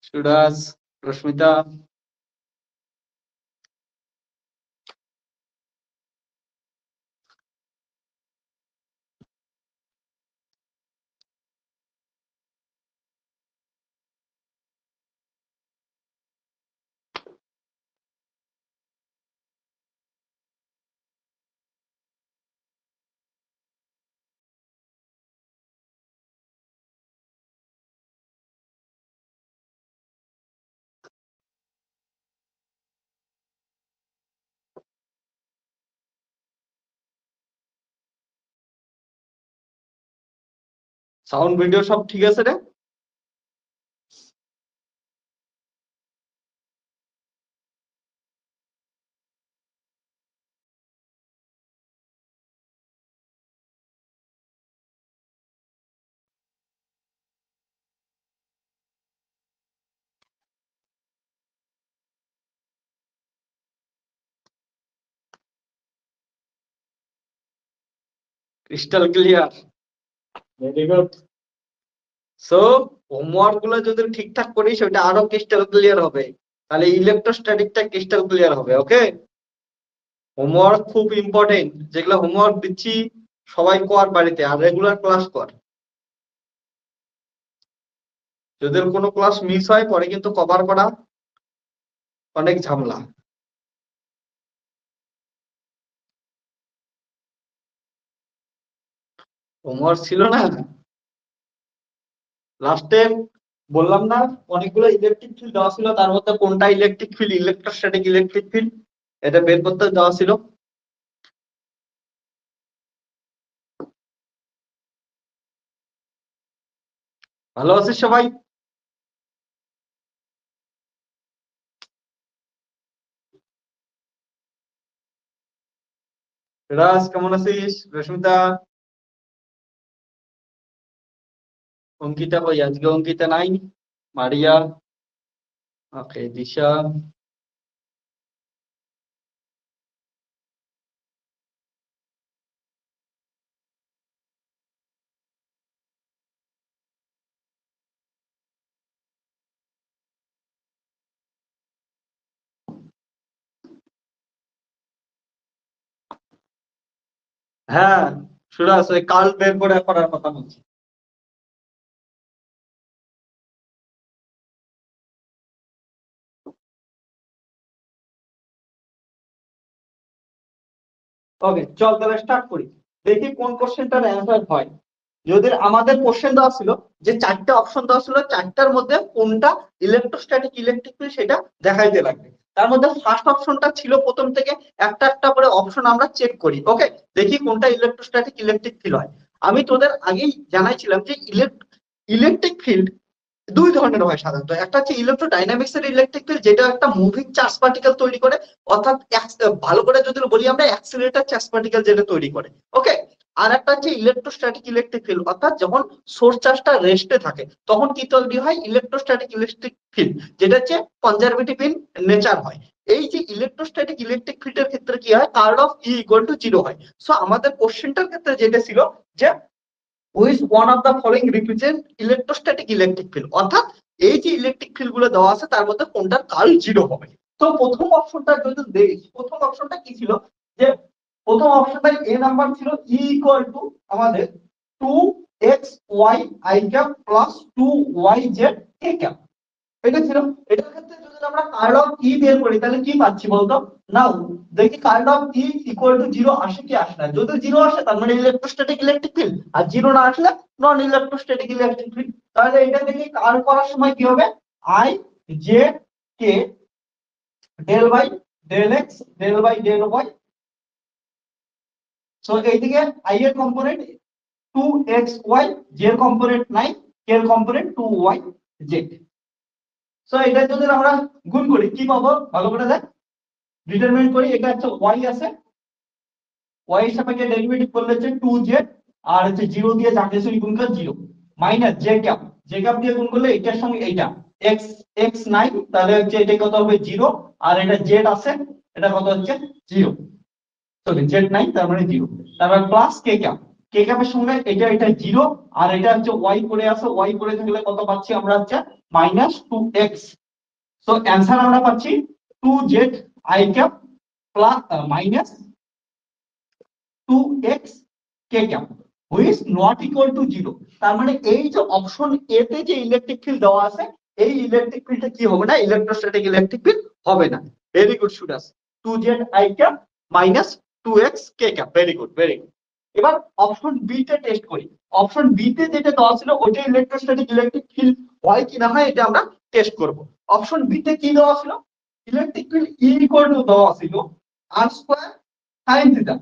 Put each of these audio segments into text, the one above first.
সুরাজ, Rashmita, sound video সব ঠিক আছে রে? Crystal clear, very good. So homework গুলো যদি ঠিকঠাক করি সেটা আরো ক্রিস্টাল ক্লিয়ার হবে, তাহলে ইলেকট্রোস্ট্যাটিকটা ক্রিস্টাল ক্লিয়ার হবে। ওকে, হোমওয়ার্ক খুব ইম্পর্টেন্ট। যেগুলো হোমওয়ার্ক দিচ্ছি সবাই কর বাড়িতে, আর রেগুলার ক্লাস কর। যদি কোনো ক্লাস মিস হয় পরে কিন্তু কভার করা অনেক ঝামেলা। হোমওয়ার্ক ছিল না লাস্টে, বললাম না অনেকগুলো ইলেকট্রিক ফিল্ড দেওয়া ছিল, তার মধ্যে কোনটা electric field, electrostatic electric field, এটা বের করতে দেওয়া ছিল। ভালো আছিস সবাই? রাজ কেমন আছিস? রশ্মিতা, অঙ্কিতা কই? আজকে অঙ্কিতা নাই। মারিয়া, ওকে, দিশা, হ্যাঁ সুরাজ, ওই কাল বের করে করার কথা বলছি। ওকে চল তাহলে স্টার্ট করি, দেখি কোন কোশ্চেনটার অ্যান্সার হয়। যদি আমাদের কোশ্চেন দেওয়া ছিল যে চারটা অপশন দেওয়া ছিল, চারটার মধ্যে কোনটা ইলেকট্রোস্ট্যাটিক ইলেকট্রিক ফিল্ড সেটা দেখাইতে লাগবে। তার মধ্যে ফার্স্ট অপশনটা ছিল, প্রথম থেকে একটা একটা করে অপশন আমরা চেক করি। ওকে, দেখি কোনটা ইলেকট্রোস্ট্যাটিক ইলেকট্রিক ফিল্ড হয়। আমি তোদের আগেই জানাইছিলাম যে ইলেকট্রিক ফিল্ড দুই ধরনের হয় সাধারণত। একটা হচ্ছে ইলেকট্রোডাইনামিক্স এর ইলেকট্রিক ফিল্ড, যেটা একটা মুভিং চার্জ পার্টিকেল তৈরি করে, অর্থাৎ ভালো করে যদি বলি আমরা অ্যাক্সিলারেটর চার্জ পার্টিকেল যেটা তৈরি করে। ওকে, আর একটা হচ্ছে ইলেকট্রোস্ট্যাটিক ইলেকট্রিক ফিল্ড, অর্থাৎ যখন সোর্স চার্জটা রেস্টে থাকে তখন কি তৈরি হয়, ইলেকট্রোস্ট্যাটিক ইলেকট্রিক ফিল্ড, যেটা হচ্ছে কনজারভেটিভ ইন নেচার হয়। এই যে ইলেকট্রোস্ট্যাটিক ইলেকট্রিক ফিল্ডের ক্ষেত্রে কি হয়, curl of E equal to 0 হয়। সো আমাদের কোশ্চেনটার ক্ষেত্রে যেটা ছিল যে which one of the following represent electrostatic electric field, অর্থাৎ এই যে ইলেকট্রিক ফিল্ড গুলো দেওয়া আছে তার মধ্যে কোনটার কার্ল 0 হবে। তো প্রথম অপশনটা যদি দেখি, প্রথম অপশনটা কি ছিল, যে প্রথম অপশনটা এ নাম্বার ছিল ই ইকুয়াল টু আমাদের 2xy i cap plus 2yz k cap, এটা ছিল। এটার ক্ষেত্রে যদি আমরা কার্ল অফ ই বের করি তাহলে কি পাচ্ছি বলতো? নাও দেখি curl of E equal to 0 আসে কি আসে না। যদি 0 আসে তার মানে ইলেকট্রোস্ট্যাটিক ইলেকট্রিক ফিল্ড, আর 0 না আসলে নন ইলেকট্রোস্ট্যাটিক ইলেকট্রিক ফিল্ড। তাহলে এটা দেখি কার্ল করার সময় কি হবে, i j k del by del x del by del y. So এইদিকে i এর কম্পোনেন্ট 2xy, j এর কম্পোনেন্ট 9, k এর কম্পোনেন্ট 2yz। সো এটা যদি আমরা গুণ করি কি পাবো ভালো করে দেখ, ডিটারমিনেট করি। এটা হচ্ছে y আছে, y এর সাপেক্ষে ডেরিভেটিভ করলে হচ্ছে 2z, আর হচ্ছে 0 দিয়ে যাকে সরি গুণ করে 0 minus j cap, j cap দিয়ে গুণ করলে এটার সঙ্গে এইটা x x9, তাহলে হচ্ছে এটা কত হবে 0, আর এটা z আছে, এটা কত হচ্ছে 0, সরি z9 তার মানে 0, তারপর প্লাস k ক্যাপ, কে ক্যাপের সঙ্গে এটা এটা 0 আর এটা হচ্ছে y করে আছে, y করে থাকলে কত পাচ্ছি আমরা হচ্ছে -2x। সো অ্যানসার আমরা পাচ্ছি 2z i cap plus -2x k cap which not equal to 0। তার মানে এই যে অপশন এ তে যে ইলেকট্রিক ফিল্ড দেওয়া আছে এই ইলেকট্রিক ফিল্ডটা কি হবে না, ইলেকট্রোস্ট্যাটিক ইলেকট্রিক ফিল্ড হবে না। Very good students, 2z i cap -2x k cap, very good very good. এবার অপশন বি তে টেস্ট করি। অপশন বি তে যেটা দেওয়া ছিল ওইটা ইলেকট্রোস্ট্যাটিক ইলেকট্রিক ফিল্ড হয় কিনা হয় এটা আমরা টেস্ট করব। অপশন বি তে কি দেওয়া ছিল, electric field E equal to দেওয়া ছিল r square sin theta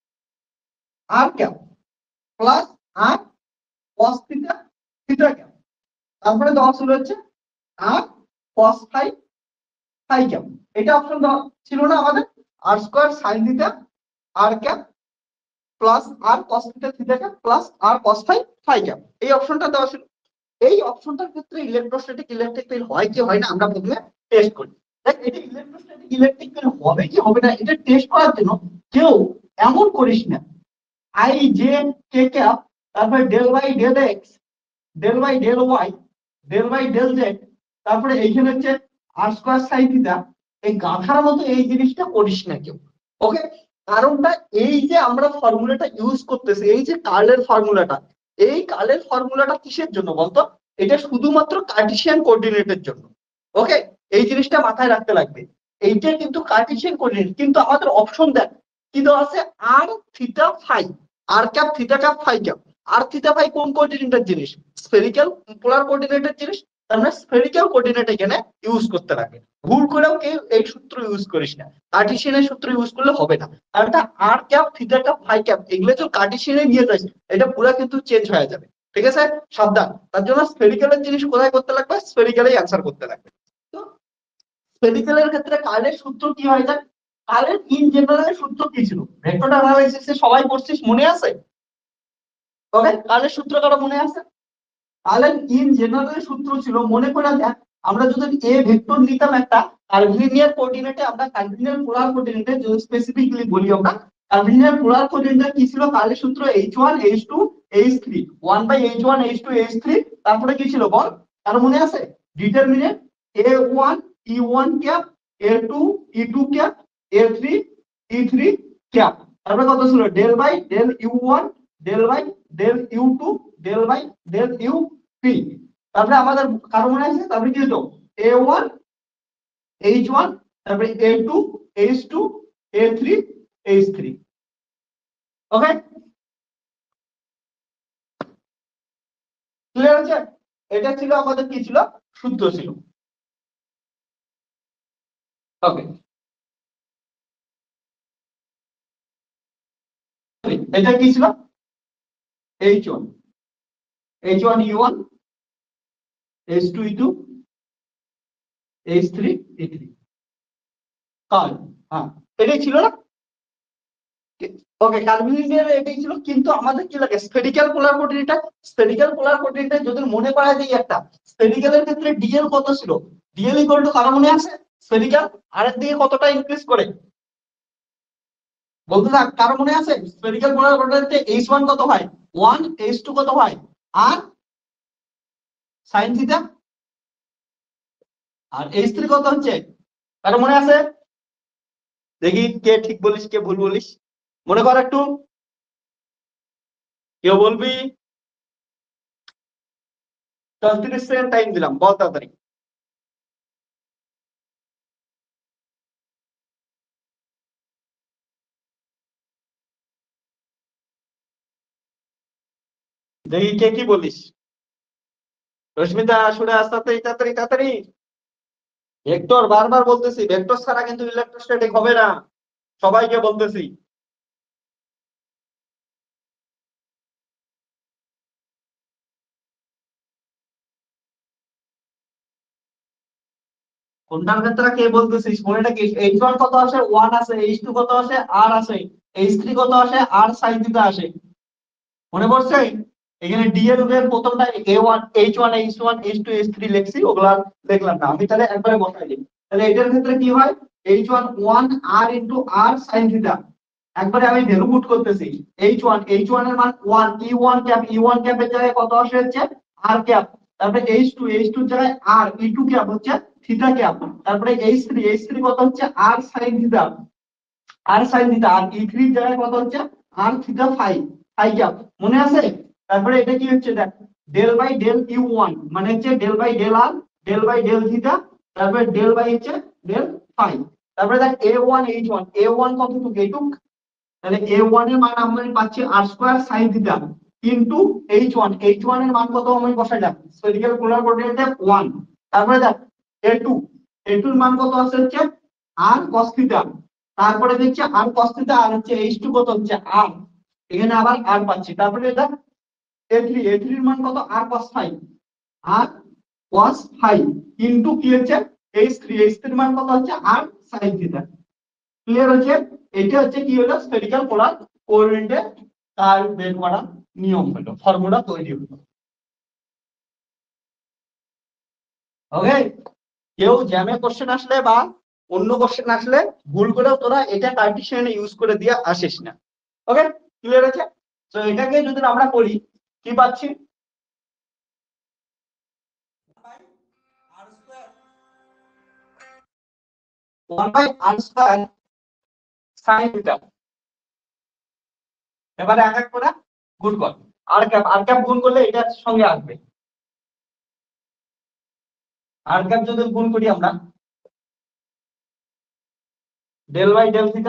r cap plus r cos theta theta cap, তারপরে দেওয়া ছিল হচ্ছে r cos phi phi cap. এটা অপশন দেওয়া ছিল না আমাদের, r square sin theta r cap plus r cos theta theta cap plus r cos phi phi cap, এই অপশনটা দেওয়া ছিল। এই অপশনটার ক্ষেত্রে ইলেকট্রোস্ট্যাটিক ইলেকট্রিক ফিল্ড হয় কি হয় না আমরা প্রথমে টেস্ট করি। দেখ এটা ইলেকট্রোস্ট্যাটিক ইলেকট্রিক ফিল্ড হবে কি হবে না এটা টেস্ট করার জন্য কেউ এমন করিস না i j k ক্যাপ তারপরে del by del x del by del y del by del z তারপরে এইখানে হচ্ছে r স্কয়ার sin থিটা, এই গাধার মতো এই জিনিসটা করিস না কেউ। ওকে, কারণটা এই যে আমরা ফর্মুলাটা ইউজ করতেছি, এই যে কার্লের ফর্মুলাটা, এই কার্লের ফর্মুলাটা কিসের জন্য বলতো, এটা শুধুমাত্র কার্টেসিয়ান কোঅর্ডিনেটের জন্য। ওকে, এই জিনিসটা মাথায় রাখতে লাগবে, এইটা কিন্তু কার্টেসিয়ান কোঅর্ডিনেট, কিন্তু আমাদের অপশন দেখ কি দেওয়া আছে, R theta phi R cap theta cap phi cap. R theta phi কোন কোঅর্ডিনেটের জিনিস, স্ফেরিক্যাল পোলার কোঅর্ডিনেটের জিনিস, তার মানে স্ফেরিক্যাল কোঅর্ডিনেট এখানে ইউজ করতে লাগে। ভুল করেও কেউ এই সূত্র ইউজ করিস না, কার্টেসিয়ানের সূত্র ইউজ করলে হবে না। আর এটা R cap theta cap phi cap এগুলো তো কার্টেসিয়ানে নিয়ে যাচ্ছে, এটা পুরো কিন্তু চেঞ্জ হয়ে যাবে। ঠিক আছে, সাবধান। তার জন্য স্ফেরিক্যালের জিনিস কোথায় করতে লাগবে, স্ফেরিক্যালেই অ্যান্সার করতে লাগবে। তো স্ফেরিক্যালের ক্ষেত্রে কার্লের সূত্র কি হয় যায়, কার্লের ইন জেনারেল সূত্র কি ছিল, ভেক্টর অ্যানালাইসিসে সবাই পড়ছিস, মনে আছে? ওকে, কার্লের সূত্র কারো মনে আছে? কার্লের ইন জেনারেল সূত্র ছিল, মনে করে দেখ, আমরা যদি এ ভেক্টর নিতাম একটা কার্ভিলিনিয়ার কোঅর্ডিনেটে, আমরা কার্ভিলিনিয়ার পোলার কোঅর্ডিনেটে যদি স্পেসিফিকলি বলি, আমরা কার্ভিলিনিয়ার পোলার কোঅর্ডিনেটে কি ছিল, কার্লের সূত্র h1 h2 h3 1/h1 h2 h3, তারপরে কি ছিল বল, কারো মনে আছে? Determinant a1 e1 cap a2 e2 cap a3 e3 cap, তারপরে কত ছিল, del by del u1 del by del u2 del by del u3। তারপরে আমাদের কারো মনে আছে, তারপরে কি হতো, a1 h1 তারপরে a2 h2 a3 h3। ওকে, ক্লিয়ার আছে? এটা ছিল আমাদের কি ছিল, সূত্র ছিল। ওকে, এটা কি ছিল, h1 h1 e1 h2 e2 h3 e3 curl, হ্যাঁ এটাই ছিল না? ওকে, কার্ভিলিনিয়ার এটাই ছিল, কিন্তু আমাদের কি লাগে, spherical polar coordinate. Spherical polar coordinate যদি মনে করা যায় একটা, স্ফেরিক্যালের ক্ষেত্রে ডিএল কত ছিল, ডিএল ইকুয়াল টু কারো মনে আছে, স্ফেরিক্যাল আর এর দিকে কতটা ইনক্রিজ করে বলতে থাক, কারো মনে আছে? স্ফেরিক্যাল পোলার কোঅর্ডিনেটে h1 কত হয় 1, h2 কত হয় আর sin থিটা, আর h3 কত হচ্ছে, কারো মনে আছে? দেখি কে ঠিক বলিস কে ভুল বলিস, মনে কর একটু, কেউ বলবি? 30 সেকেন্ড টাইম দিলাম, বল তাড়াতাড়ি। দেখি কে কি বলিস, রশ্মিতা শুনে আস, তাড়াতাড়ি তাড়াতাড়ি তাড়াতাড়ি। ভেক্টর বারবার বলতেছি, ভেক্টর ছাড়া কিন্তু ইলেকট্রোস্ট্যাটিক হবে না, সবাইকে বলতেছি। কোনটার ক্ষেত্রে কে বলতেছিস, মনে রাখিস h1 কত আসে 1 আসে, h2 কত আসে r আসে, h3 কত আসে r sin থিটা আসে, মনে পড়ছে? এখানে dl এর প্রথমটা a1 h1 h1 h2 h3 লিখছি, ওগুলা দেখলাম না আমি, তাহলে একবারে বসাই দিই। তাহলে এটার ক্ষেত্রে কি হয়, h1 1 r into r sin theta একবারে আমি ভ্যালু পুট করতেছি। H1 এর মান 1, E1 ক্যাপ, E1 ক্যাপের জায়গায় কত আসে হচ্ছে r ক্যাপ, তারপরে H2 এর জায়গায় r, E2 ক্যাপ হচ্ছে থিটা ক্যাপ, তারপরে H3 কত হচ্ছে r sin থিটা, আর E3 এর জায়গায় কত হচ্ছে r থিটা ফাই ক্যাপ, মনে আছে? তারপরে এটা কি হচ্ছে দেখ, ডেল বাই ডেল U1 মানে হচ্ছে del by del r, del by del theta, তারপরে ডেল বাই হচ্ছে ডেল ফাই। তারপরে দেখ A1 কতটুকু এইটুক, তাহলে A1 এর মান আমরা পাচ্ছি r square sin theta into H1 এর মান কত আমি বসাইলাম স্ফেরিক্যাল পোলার কোঅর্ডিনেটে 1। তারপরে দেখ A2 এর মান কত আছে হচ্ছে r cos থিটা, তারপরে দেখছি r cos থিটা আর হচ্ছে H2 কত হচ্ছে r, এখানে আবার r পাচ্ছি। তারপরে দেখ A3 এর মান কত r cos phi, r cos phi into কি হচ্ছে H3 এর মান কত হচ্ছে r sin থিটা। ক্লিয়ার হচ্ছে? এটা হচ্ছে কি হলো স্ফেরিক্যাল পোলার কোঅর্ডিনেটে কার্ভ বের করার নিয়ম হলো, ফর্মুলা তৈরি হলো। ওকে, কেউ জ্যামে কোশ্চেন আসলে বা অন্য কোশ্চেন আসলে ভুল করেও তোরা এটা কার্টেসিয়ানে ইউজ করে দিয়ে আসিস না। ওকে, ক্লিয়ার আছে? তো এটাকে যদি আমরা করি কি পাচ্ছি, 1/r স্কয়ার sin থিটা। এবারে এক এক করে গুণ কর, আর ক্যাপ গুণ করলে এটার সঙ্গে আসবে, আর ক্যাপ যদি গুণ করি আমরা del by del theta,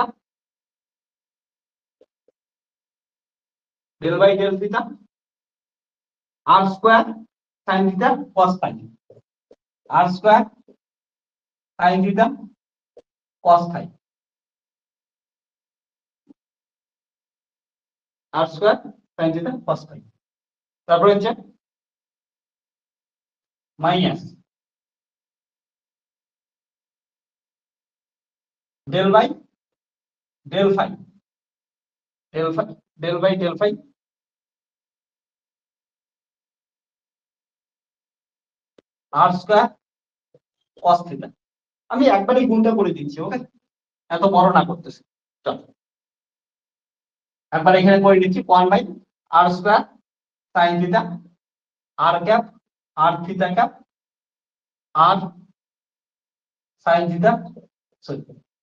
del by del theta r square sin theta cos phi, r square sin theta cos phi, r square sin theta cos phi. তারপরে হচ্ছে minus del by del phi, del by del phi r square cos theta. আমি একবারই গুণটা করে দিচ্ছি, ওকে, এত বড় না করতেছি। চল একবার এখানে করে দিচ্ছি 1/r square sin theta r cap r theta cap r sin theta, sorry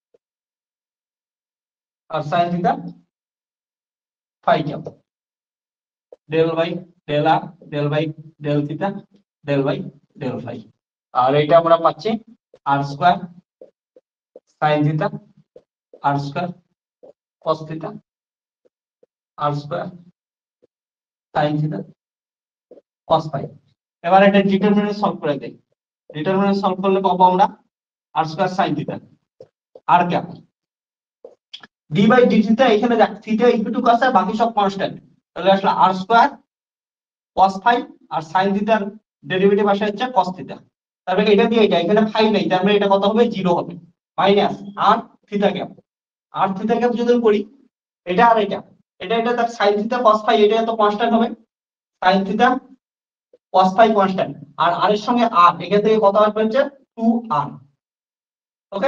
r sin theta phi cap, del by del r, del by del theta, del by del phi. আর এটা আমরা পাচ্ছি r square sin theta r square cos theta r square sin theta cos phi. এবার এটা determinant solve করে দেই, determinant solve করলে পাবো আমরা r square sin theta r cap d by d theta, এখানে দেখ থিটা ইকুয়াল আছে, বাকি সব কনস্ট্যান্ট, তাহলে আসলে r স্কয়ার cos ফাই আর sin থিটার ডেরিভেটিভ আসে হচ্ছে cos থিটা। তারপরে এটা দিয়ে এটা এখানে ফাই নাই, তার মানে এটা কত হবে 0 হবে, minus r theta cap, r theta cap যদি করি এটা আর এটা তার sin থিটা cos ফাই, এটা তো কনস্ট্যান্ট হবে, sin theta cos phi constant, আর r এর সঙ্গে r, এখান থেকে কত আসবে হচ্ছে 2r। ওকে,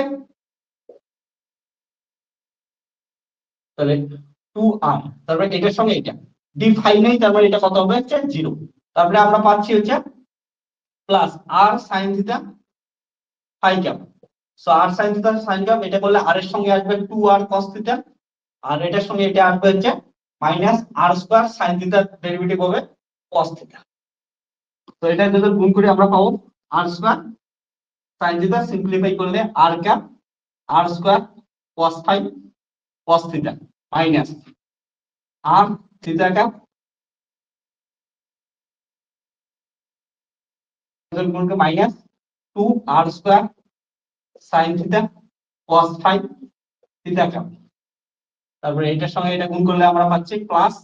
তাহলে 2r, তারপরে এটার সঙ্গে এটা ডি ফাই নাই, তারপরে এটা কত হবে হচ্ছে 0। তারপরে আমরা পাচ্ছি হচ্ছে plus r sin theta phi cap, so r sin theta sin cap, এটা করলে r এর সঙ্গে আসবে 2r cos থিটা, আর এটার সঙ্গে এটা আসবে হচ্ছে মাইনাস r স্কয়ার sin থিটার ডেরিভেটিভ হবে cos থিটা। তো এটা যদি গুণ করি আমরা পাবো r square sin theta, simplify করলে r cap r square cos phi cos theta minus r theta cap, গুণ করে minus 2r square sin theta cos phi theta cap. তারপরে এটার সঙ্গে এটা গুণ করলে আমরা পাচ্ছি প্লাস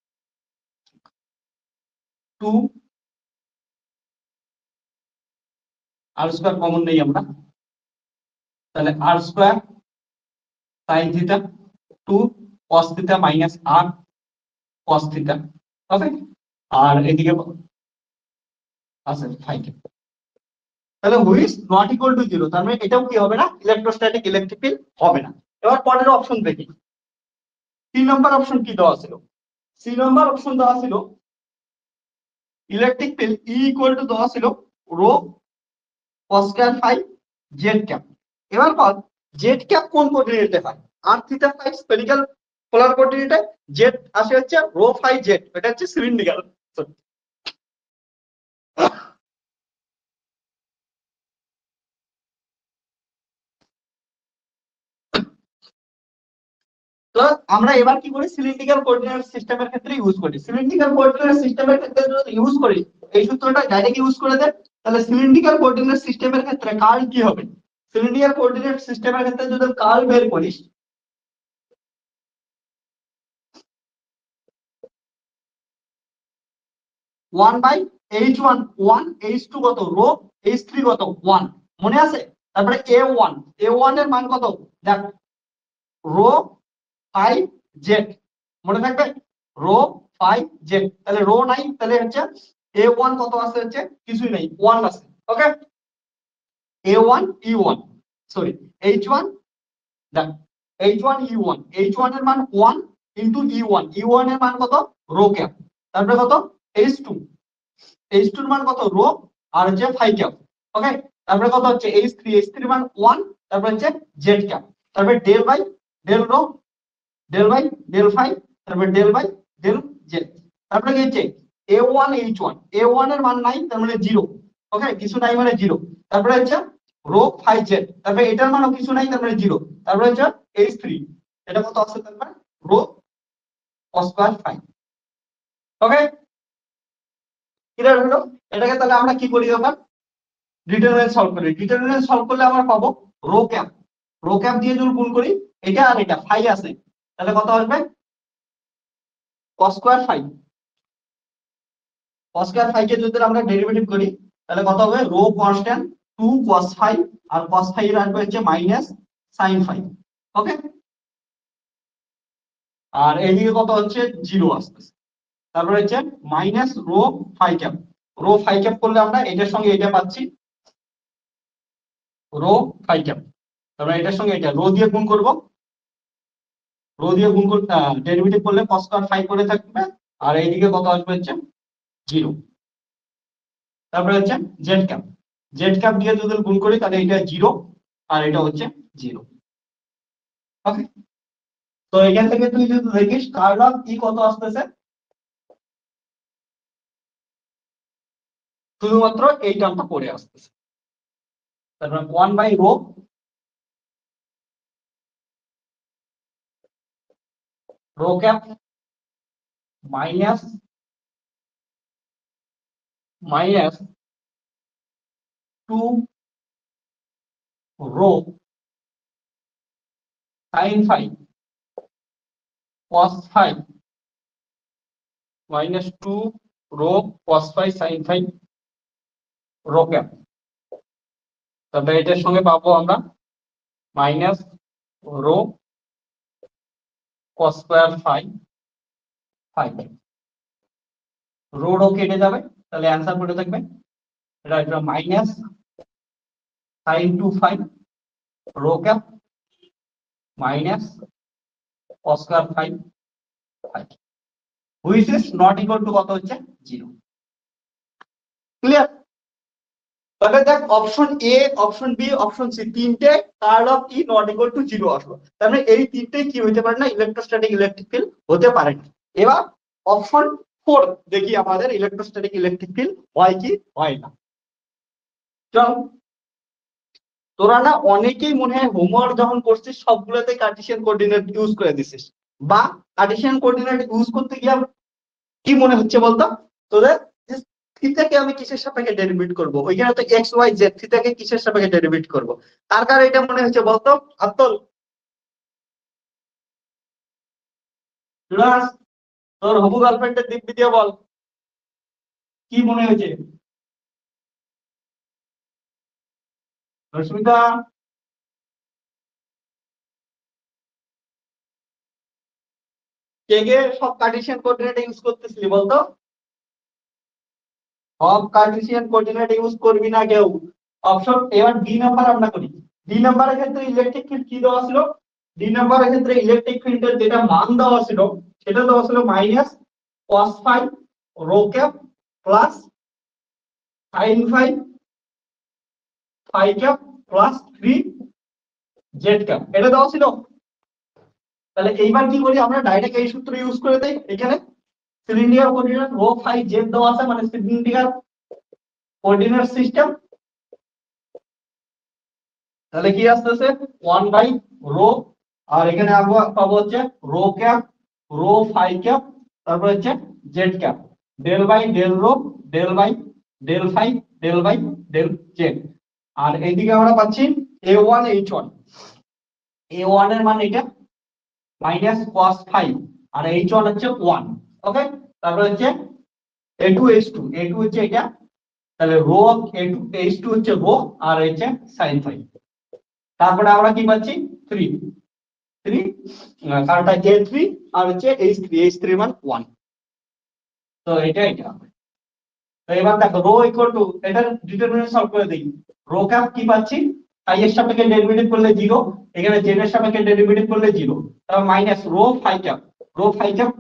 2 r স্কয়ার কমন নেই আমরা, তাহলে r square sin theta 2 cos theta minus r cos theta. Okay, আর এদিকে আছে ফাই ক্যাপ, তাহলে হুইচ নট ইকুয়াল টু 0, তার মানে এটাও কি হবে না ইলেকট্রোস্ট্যাটিক ইলেকট্রিক ফিল্ড হবে না। এবার পরের অপশন দেখি, 3 নম্বর অপশন কি দেওয়া ছিল? 3 নম্বর অপশন দেওয়া ছিল electric field E equal to দেওয়া ছিল rho cos square phi Z cap. এবার বল জেড ক্যাপ কোন কোঅর্ডিনেটে হয়? আর থিটা ফাই স্ফেরিক্যাল পোলার কোঅর্ডিনেটে, জেড আসে হচ্ছে রো ফাই জেড, এটা হচ্ছে সিলিন্ড্রিক্যাল। তো আমরা এবার কি করি, সিলিন্ড্রিক্যাল কোঅর্ডিনেট সিস্টেমের ক্ষেত্রে ইউজ করি। সিলিন্ড্রিক্যাল কোঅর্ডিনেট সিস্টেমের ক্ষেত্রে যদি ইউজ করি এই সূত্রটা ডাইরেক্ট ইউজ করে দেন, তাহলে সিলিন্ড্রিক্যাল কোঅর্ডিনেট সিস্টেমের ক্ষেত্রে কার্ল কি হবে? সিলিন্ড্রিক্যাল কোঅর্ডিনেট সিস্টেমের ক্ষেত্রে যদি কার্ল বের করিস, 1/h1, 1 h2 কত রো, h3 কত 1, মনে আছে? তারপরে a1 এর মান কত দেখ, রো 5 জেড, মনে থাকবে রো 5 জেড। তাহলে রো নাই, তাহলে হচ্ছে a1 কত আছে, হচ্ছে কিছুই নাই 1 আছে। ওকে, a1 e1 সরি h1 দেখ, h1 e1, h1 এর মান 1 ইনটু e1, e1 এর মান কত রো ক্যাপ, তারপরে কত h2, h2 এর মান কত রো আর হচ্ছে 5 ক্যাপ। ওকে, তারপরে কত হচ্ছে h3, h3 এর মান 1, তারপরে হচ্ছে জেড ক্যাপ, তারপরে del by del rho, del by del 5, তারপরে ডেল বাই ডেল জেড। তারপরে কি হচ্ছে a1 h1, a1 এর মান নাই তার মানে 0। ওকে, কিছু নাই মানে 0। তারপরে হচ্ছে রো 5 জেড, তারপরে এটার মানও কিছু নাই তার মানে 0। তারপরে হচ্ছে h3, এটা কত আছে তারপরে rho cos square 5। Okay, clear হলো? এটাকে তাহলে আমরা কি করি এবার, ডিটারমিনেন্ট সলভ করি। ডিটারমিনেন্ট সলভ করলে আমরা পাবো রো ক্যাপ, রো ক্যাপ দিয়ে যদি গুণ করি এটা আর এটা 5 আছে, তাহলে কত আসবে cos স্কয়ার 5। cos স্কয়ার 5 কে যদি আমরা ডেরিভেটিভ করি তাহলে কত হবে, রো কনস্ট্যান্ট 2 cos 5 আর cos 5 এর আসবে হচ্ছে মাইনাস sin 5। ওকে, আর এইদিকে কত হচ্ছে 0 আসতেছে, তারপরে হচ্ছে minus rho 5 cap, rho 5 cap করলে আমরা এটার সঙ্গে এটা পাচ্ছি রো 5 ক্যাপ, তারপরে এটার সঙ্গে এটা রো দিয়ে গুণ করব, রো দিয়ে গুণ করতে ডেরিভেটিভ করলে cos স্কয়ার 5 করে থাকবে, আর এইদিকে কত আসবে হচ্ছে 0। তারপরে হচ্ছে জেড ক্যাপ, জেড ক্যাপ দিয়ে যদি গুণ করি তাহলে এটা 0 আর এটা হচ্ছে 0। ওকে, তো এখান থেকে তুই যদি দেখিস কার্ল অফ ই কত আসতেছে, শুধুমাত্র এই টার্মটা পড়ে আসতেছে। তারপর 1 by rho rho cap minus minus 2 rho sin 5 cos 5 minus 2 rho cos 5 sin 5 rho cap. তারপরে এটার সঙ্গে পাবো আমরা minus rho cos square 5 rho rho কেটে যাবে, তাহলে অ্যান্সার পড়ে থাকবে এটা minus sin 2 5 rho cap minus cos square 5 which is not equal to কত হচ্ছে 0। ক্লিয়ার? তাহলে দেখ option A, option B, option C তিনটে curl of E not equal to 0 আসলো, তার মানে এই তিনটে কি হতে পারে না, ইলেকট্রোস্ট্যাটিক ইলেকট্রিক ফিল্ড হতে পারে না। এবার অপশন 4 দেখি আমাদের ইলেকট্রোস্ট্যাটিক ইলেকট্রিক ফিল্ড হয় কি হয় না। চল, তোরা না অনেকেই মনে হয় হোমওয়ার্ক যখন করছিস সবগুলোতে কার্টেসিয়ান কোঅর্ডিনেট ইউজ করে দিছিস, বা কার্টেসিয়ান কোঅর্ডিনেট ইউজ করতে গিয়ে কি মনে হচ্ছে বলতো তোদের, থিটাকে আমি কিসের সাপেক্ষে ডেরিভেট করব, ওইখানে তো এক্স ওয়াই জেড, থিটাকে কিসের সাপেক্ষে ডেরিভেট করব, তার কারণে এটা মনে হচ্ছে বলতো আব্দুল জুলাস, তোর হবু গার্লফ্রেন্ডের দিব্যি দিয়ে বল কি মনে হয়েছে। রশ্মিতা, কে কে সব কার্টেসিয়ান কোঅর্ডিনেট ইউজ করতেছিলি বলতো, সব কার্টেসিয়ান কোঅর্ডিনেট ইউজ করবি না কেউ। অপশন এবার ডি নাম্বার আমরা করি, ডি নাম্বারের ক্ষেত্রে ইলেকট্রিক ফিল্ড কি দেওয়া ছিল, ডি নাম্বারের ক্ষেত্রে ইলেকট্রিক ফিল্ডের যেটা মান দেওয়া ছিল সেটা দেওয়া ছিল minus cos phi rho cap plus sin phi phi cap plus 3 z cap, এটা দেওয়া ছিল। তাহলে এইবার কি করি আমরা, ডাইরেক্ট এই সূত্র ইউজ করে দেই। এখানে cylinder coordinate rho phi z দেওয়া আছে, মানে সিলিন্ডার কোঅর্ডিনেট সিস্টেম। তাহলে কি আসতেছে 1 বাই রো, আর এখানে পাবো হচ্ছে rho cap rho phi cap, তারপর হচ্ছে z cap, del by del rho del by del phi del by del z. আর এইদিকে আমরা পাচ্ছি a1 h1, a1 এর মান এটা মাইনাস cos ফাই, আর h1 হচ্ছে 1। ওকে, তারপর হচ্ছে a2 h2, a2 হচ্ছে এটা, তাহলে রো a2 h2 হচ্ছে রো, আর হচ্ছে sin ফাই। তারপরে আমরা কি পাচ্ছি 3 3, কারণটা a3 আর হচ্ছে h3 মান 1। তো এটা তো এবার দেখো রো ইকুয়াল টু, এটার ডিটারমিনেন্ট সলভ করে দেই। রো ক্যাপ কি পাচ্ছি, আই এর সাপেক্ষে ডেরিভেটিভ করলে 0, এখানে জেড এর সাপেক্ষে ডেরিভেটিভ করলে 0, তারপর minus rho phi cap rho phi cap,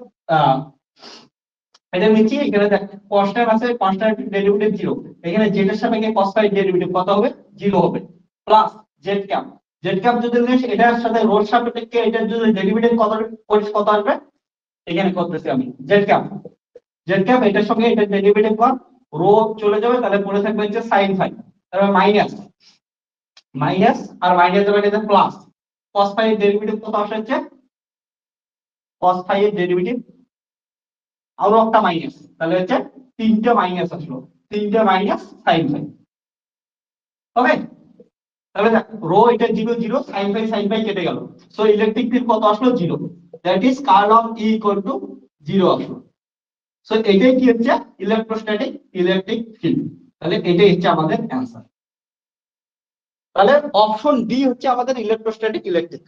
এটা নিচ্ছি। এখানে দেখ কনস্ট্যান্ট আছে, কনস্ট্যান্ট ডেরিভেটিভ 0, এখানে জেড এর সাপেক্ষে cos ফাই ডেরিভেটিভ কত হবে 0 হবে, plus z cap, z cap যদি নিস এটার সাথে রোর সাপেক্ষে এটার যদি ডেরিভেটিভ কত করিস কত আসবে, এখানে করতেছি আমি জেড ক্যাপ, জেড ক্যাপ এটার সঙ্গে এটা ডেরিভেটিভ কর, রো চলে যাবে, তাহলে পড়ে থাকবে হচ্ছে sin ফাই, তারপর মাইনাস মাইনাস আর মাইনাস যাবে এটা প্লাস, cos ফাই এর ডেরিভেটিভ কত আসে হচ্ছে, cos ফাই এর ডেরিভেটিভ আরো একটা মাইনাস, তাহলে হচ্ছে তিনটা মাইনাস আসলো, তিনটা মাইনাস sin ফাই। ওকে, তাহলে দেখ রো এটা 0 0, sin ফাই কেটে গেল, সো ইলেকট্রিক ফিল্ড কত আসলো 0, that is curl of E equal to 0 আসলো। সো এটাই কি হচ্ছে ইলেকট্রোস্ট্যাটিক ইলেকট্রিক ফিল্ড। তাহলে এটাই হচ্ছে আমাদের অ্যান্সার। তাহলে অপশন ডি হচ্ছে আমাদের ইলেকট্রোস্ট্যাটিক ইলেকট্রিক।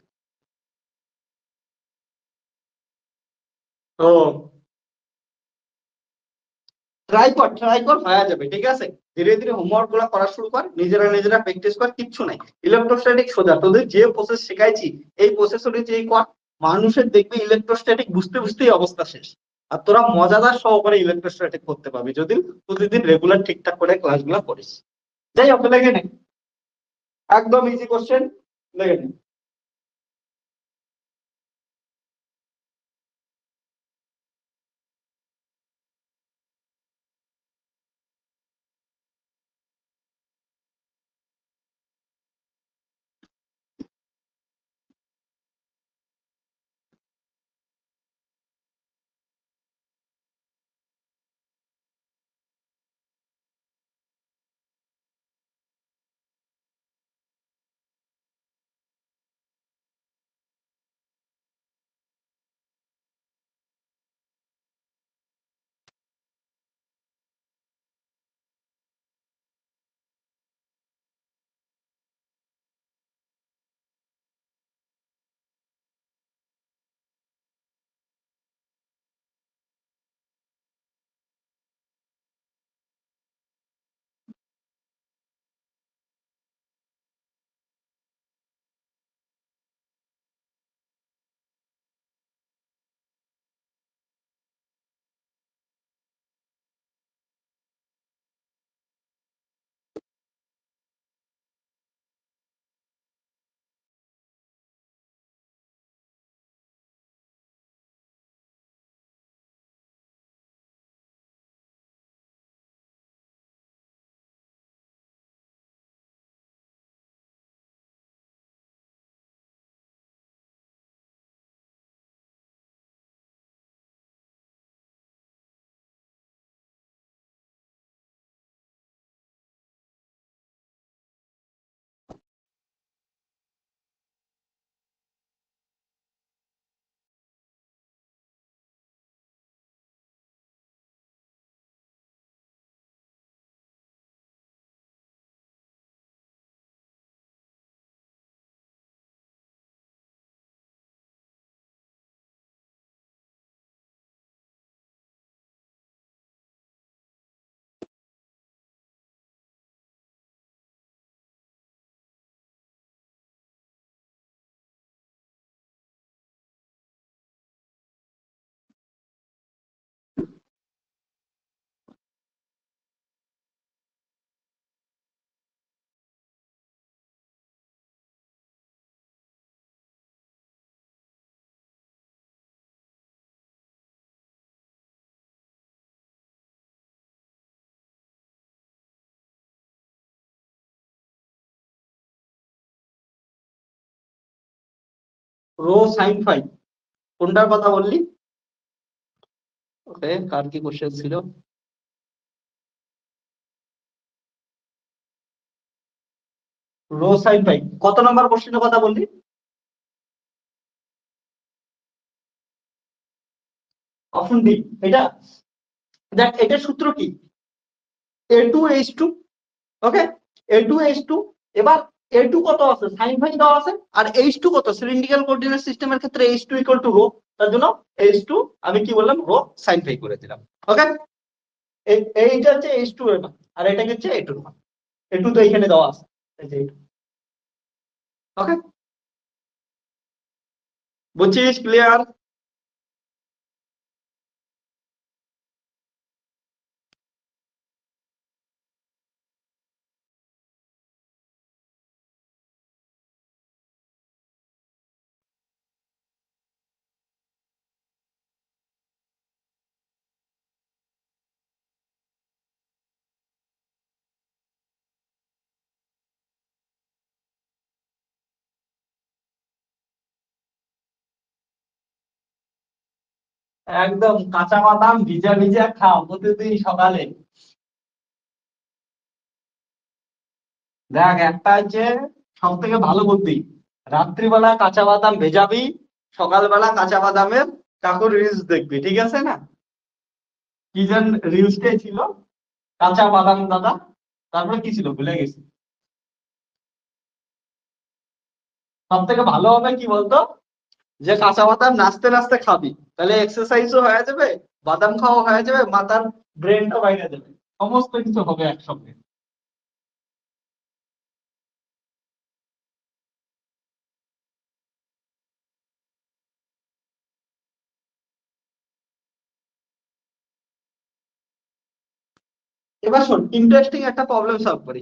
তো ট্রাই কর হয়ে যাবে, ঠিক আছে। ধীরে ধীরে হোমওয়ার্ক গুলা করা শুরু কর, নিজেরা নিজেরা প্র্যাকটিস কর, কিচ্ছু নাই। ইলেকট্রোস্ট্যাটিক সোজা, তোদের যে প্রসেস শেখাইছি এই প্রসেস অনুযায়ী কর, মানুষের দেখবি ইলেকট্রোস্ট্যাটিক বুঝতে বুঝতেই অবস্থা শেষ। আর তোরা মজাদার সহকারে ইলেকট্রোস্ট্যাটিক করতে পারবি যদি প্রতিদিন রেগুলার ঠিকঠাক করে ক্লাসগুলো করিস। যাই হোক, লেগে নে, একদম ইজি কোশ্চেন, লেগে নে। রো সাইন ফাই কোনটার কথা বললি? ওকে, কার কি কোশ্চেন ছিল? রো সাইন ফাই কত নম্বর কোশ্চেনের কথা বললি? Option D. এটা দেখ, এটার সূত্র কি? A2H2। ওকে, A2H2। এবার A2 কত আছে, সাইন ফাই দেওয়া আছে, আর H2 কত, সিলিন্ড্রিক্যাল কোঅর্ডিনেট সিস্টেমের ক্ষেত্রে H2 ইকুয়াল টু রো, তার জন্য H2 আমি কি বললাম, রো সাইন ফাই করে দিলাম। ওকে, এইটা হচ্ছে H2 এর মান, আর এটা হচ্ছে A2 এর মান। A2 তো এখানে দেওয়া আছে, এই যে A2। ওকে, বুঝছিস? ক্লিয়ার? একদম কাঁচা বাদাম ভিজা ভিজা খাও প্রতিদিন সকালে। দেখ, একটা হচ্ছে সব থেকে ভালো বুদ্ধি, রাত্রিবেলা কাঁচা বাদাম ভেজাবি, সকালবেলা কাঁচা বাদামের কাকুর রিলস দেখবি, ঠিক আছে না? কি যেন রিলসটাই ছিল, কাঁচা বাদাম দাদা, তারপরে কি ছিল ভুলে গেছি। সব থেকে ভালো হবে কি বলতো, যে কাঁচা বাদাম নাচতে নাচতে খাবি, তাহলে এক্সারসাইজও হয়ে যাবে, বাদাম খাওয়া হয়ে যাবে, মাথার ব্রেনটা বাইরে যাবে, সমস্ত কিছু হবে একসঙ্গে। এবার শোন, ইন্টারেস্টিং একটা প্রবলেম সলভ করি।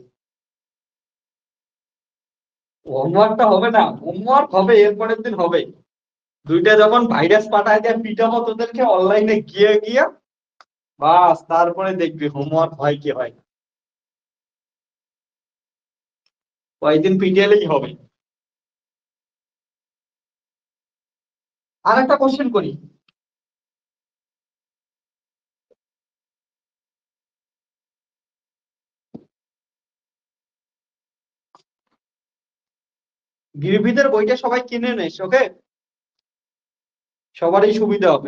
হোমওয়ার্কটা হবে না, হোমওয়ার্ক হবে এরপরের দিন হবে। দুইটা যখন ভাইরাস পাঠায় দিয়ে পিটাবো তোদেরকে অনলাইনে গিয়ে গিয়ে, বাস তারপরে দেখবি হোমওয়ার্ক হয় কি হয় না। কয়েকদিন পিটিএলেই হবে। আর একটা কোশ্চেন করি। গিরভিদের বইটা সবাই কিনে নিস, ওকে? সবারই সুবিধা হবে।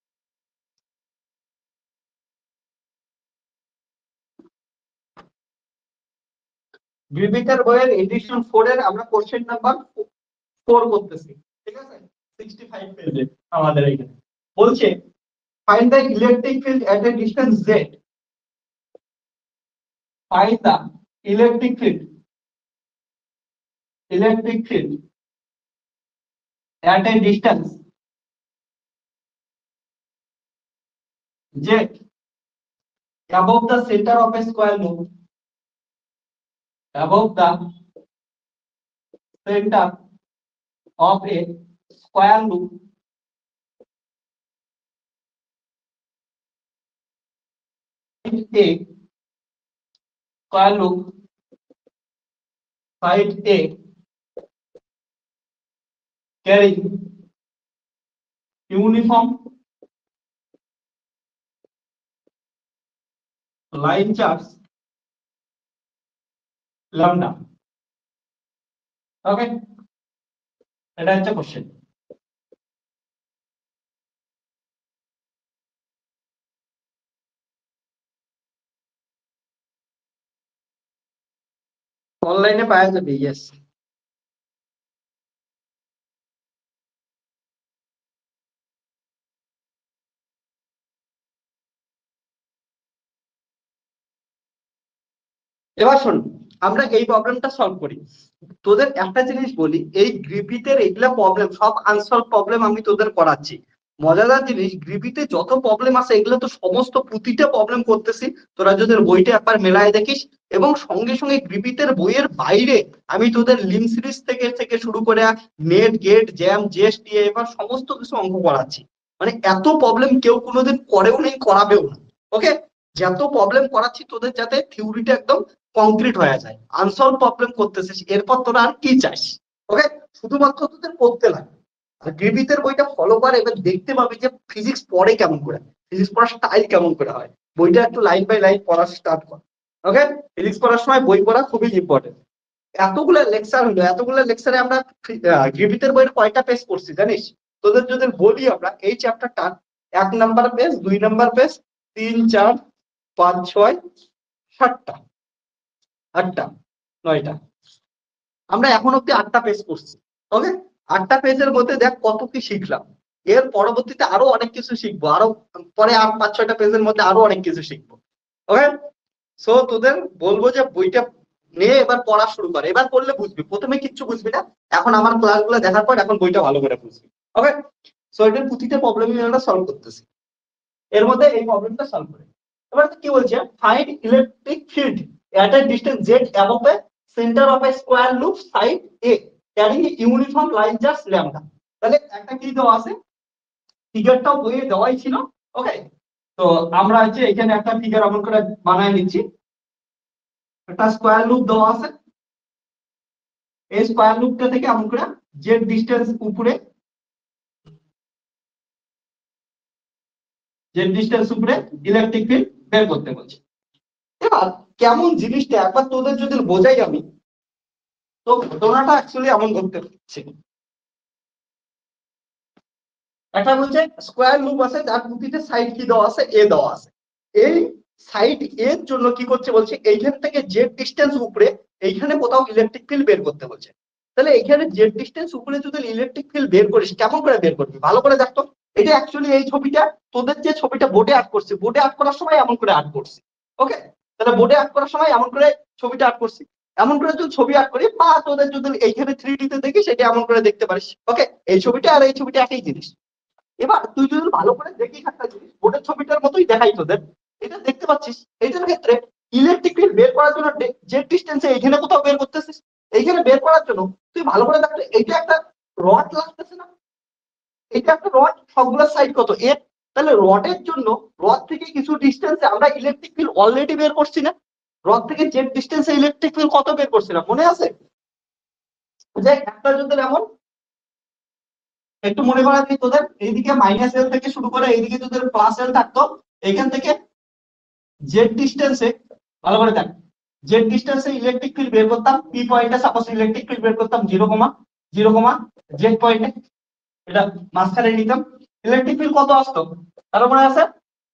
গিরভিদের বইয়ের এডিশন 4 এর আমরা কোশ্চেন নাম্বার 4 করতেছি, ঠিক আছে? 65 পেজে আমাদের এখানে বলছে, find the electric field at a distance z. Find the electric field at a distance z above the center of a square loop, above the center of a square loop a square loop side a carrying uniform line charge lambda. ওকে, এটা হচ্ছে question. অনলাইনে পাওয়া যাবে, yes. এবার শোন, আমরা এই প্রবলেমটা সলভ করি। তোদের একটা জিনিস বলি, এই গ্রিফিথের এগুলা প্রবলেম সব আনসলভ প্রবলেম আমি তোদের করাচ্ছি। মজাদার জিনিস, গ্রিফিতে যত প্রবলেম আছে এগুলো তো সমস্ত প্রতিটা প্রবলেম করতেছি, তোরা যদি বইটা একবার মেলায় দেখিস। এবং সঙ্গে সঙ্গে গ্রিফিথের বইয়ের বাইরে আমি তোদের লিম সিরিজ থেকে থেকে শুরু করে নেট গেট জ্যাম জেএসটি এবার সমস্ত কিছু অঙ্ক করাচ্ছি। মানে এত প্রবলেম কেউ কোনোদিন করেও নেই, করাবেও না। ওকে, যত প্রবলেম করাচ্ছি তোদের যাতে থিওরিটা একদম কংক্রিট হয়ে যায়, আনসলভ প্রবলেম করতেছিস, এরপর তোরা আর কি চাস? ওকে, শুধুমাত্র তোদের করতে লাগে। আর গ্রিফিথের বইটা ফলো করে এবার দেখতে পাবে যে ফিজিক্স পড়ে কেমন করে, ফিজিক্স পড়ার স্টাইল কেমন করে হয়। বইটা একটু লাইন বাই লাইন পড়া স্টার্ট কর। ওকে, ফিজিক্স পড়ার সময় বই পড়া খুবই ইম্পর্টেন্ট। এতগুলো লেকচার হলো, এতগুলো লেকচারে আমরা গ্রিফিথের বইয়ের কয়টা পেজ পড়ছি জানিস? তোদের যদি বলি আমরা এই চ্যাপ্টারটা 1 নাম্বার পেজ, 2 নাম্বার পেজ, 3, 4, 5, 6, 7টা, 8টা, 9টা, আমরা এখন অব্দি 8টা পেজ পড়ছি। ওকে, 8টা পেজের মধ্যে দেখ কত কি শিখলাম। এর পরবর্তীতে আরো অনেক কিছু শিখবো, আরো পরে 5-6টা পেজের মধ্যে আরো অনেক কিছু শিখবো। ওকে, সো তোদের বলবো যে বইটা নিয়ে এবার পড়া শুরু করে, এবার পড়লে বুঝবি, প্রথমে কিচ্ছু বুঝবি না, এখন আমার ক্লাসগুলো দেখার পর এখন বইটা ভালো করে বুঝবি। ওকে, সো এটার প্রতিটা প্রবলেমই আমরা সলভ করতেছি, এর মধ্যে এই প্রবলেমটা সলভ করে। এবার কি বলছে, find electric field at a distance z above the center of a square loop side a carrying a uniform line charge lambda। তাহলে একটা কি দেওয়া আছে, ফিগারটাও বইয়ে দেওয়াই ছিল। ওকে, তো আমরা হচ্ছে এখানে একটা ফিগার এমন করে বানায় নিচ্ছি, একটা স্কোয়ার লুপ দেওয়া আছে, এই স্কোয়ার লুপটা থেকে এমন করে জেড ডিস্টেন্স উপরে, জেড ডিস্টেন্স উপরে ইলেকট্রিক ফিল্ড বের করতে বলছে। এবার কেমন জিনিসটা একবার তোদের যদি বোঝাই আমি, তো ঘটনাটা অ্যাকচুয়ালি এমন ঘটতে পারছে। একটা বলছে স্কোয়ার লুপ আছে, যার প্রতিটা সাইড কি দেওয়া আছে, এ দেওয়া আছে। এই সাইড এর জন্য কি করছে বলছে, এইখান থেকে জেড ডিস্টেন্স উপরে এইখানে কোথাও ইলেকট্রিক ফিল্ড বের করতে বলছে। তাহলে এইখানে জেড ডিস্টেন্স উপরে যদি ইলেকট্রিক ফিল্ড বের করিস, কেমন করে বের করবি ভালো করে দেখতো। এটা অ্যাকচুয়ালি এই ছবিটা, তোদের যে ছবিটা বোর্ডে আর্ট করছি, বোর্ডে আর্ট করার সময় এমন করে আর্ট করছি। ওকে, তাহলে বোর্ডে আর্ট করার সময় এমন করে ছবিটা আর্ট করছি, এমন করে যদি ছবি আর্ট করি, বা তোদের যদি এইখানে 3D তে দেখি সেটা এমন করে দেখতে পারিস। ওকে, এই ছবিটা আর এই ছবিটা একই জিনিস। এবার তুই যদি ভালো করে দেখিস একটা জিনিস, বোর্ডের ছবিটার মতোই দেখাই তোদের, এটা দেখতে পাচ্ছিস। এইটার ক্ষেত্রে ইলেকট্রিক ফিল্ড বের করার জন্য যে ডিস্টেন্সে এইখানে কোথাও বের করতেছিস, এইখানে বের করার জন্য তুই ভালো করে দেখলে এইটা একটা রড লাগতেছে না, এটা একটা রড, সবগুলোর সাইড কত এ, তাহলে রডের জন্য রড থেকে কিছু ডিস্টেন্সে আমরা ইলেকট্রিক ফিল্ড অলরেডি বের করছি না? রড থেকে যে ডিস্টেন্সে ইলেকট্রিক ফিল্ড কত বের করছিলাম মনে আছে? যে একটা যদি এমন একটু মনে করা যায়, তোদের এইদিকে মাইনাস এল থেকে শুরু করে এইদিকে তোদের প্লাস এল থাকতো, এখান থেকে জেড ডিস্টেন্সে, ভালো করে দেখ, জেড ডিস্টেন্সে ইলেকট্রিক ফিল্ড বের করতাম, পি পয়েন্টে সাপোজ ইলেকট্রিক ফিল্ড বের করতাম 0,0, জেড পয়েন্টে, এটা মাঝখানে নিতাম, ইলেকট্রিক ফিল্ড কত আসতো তার মনে আছে?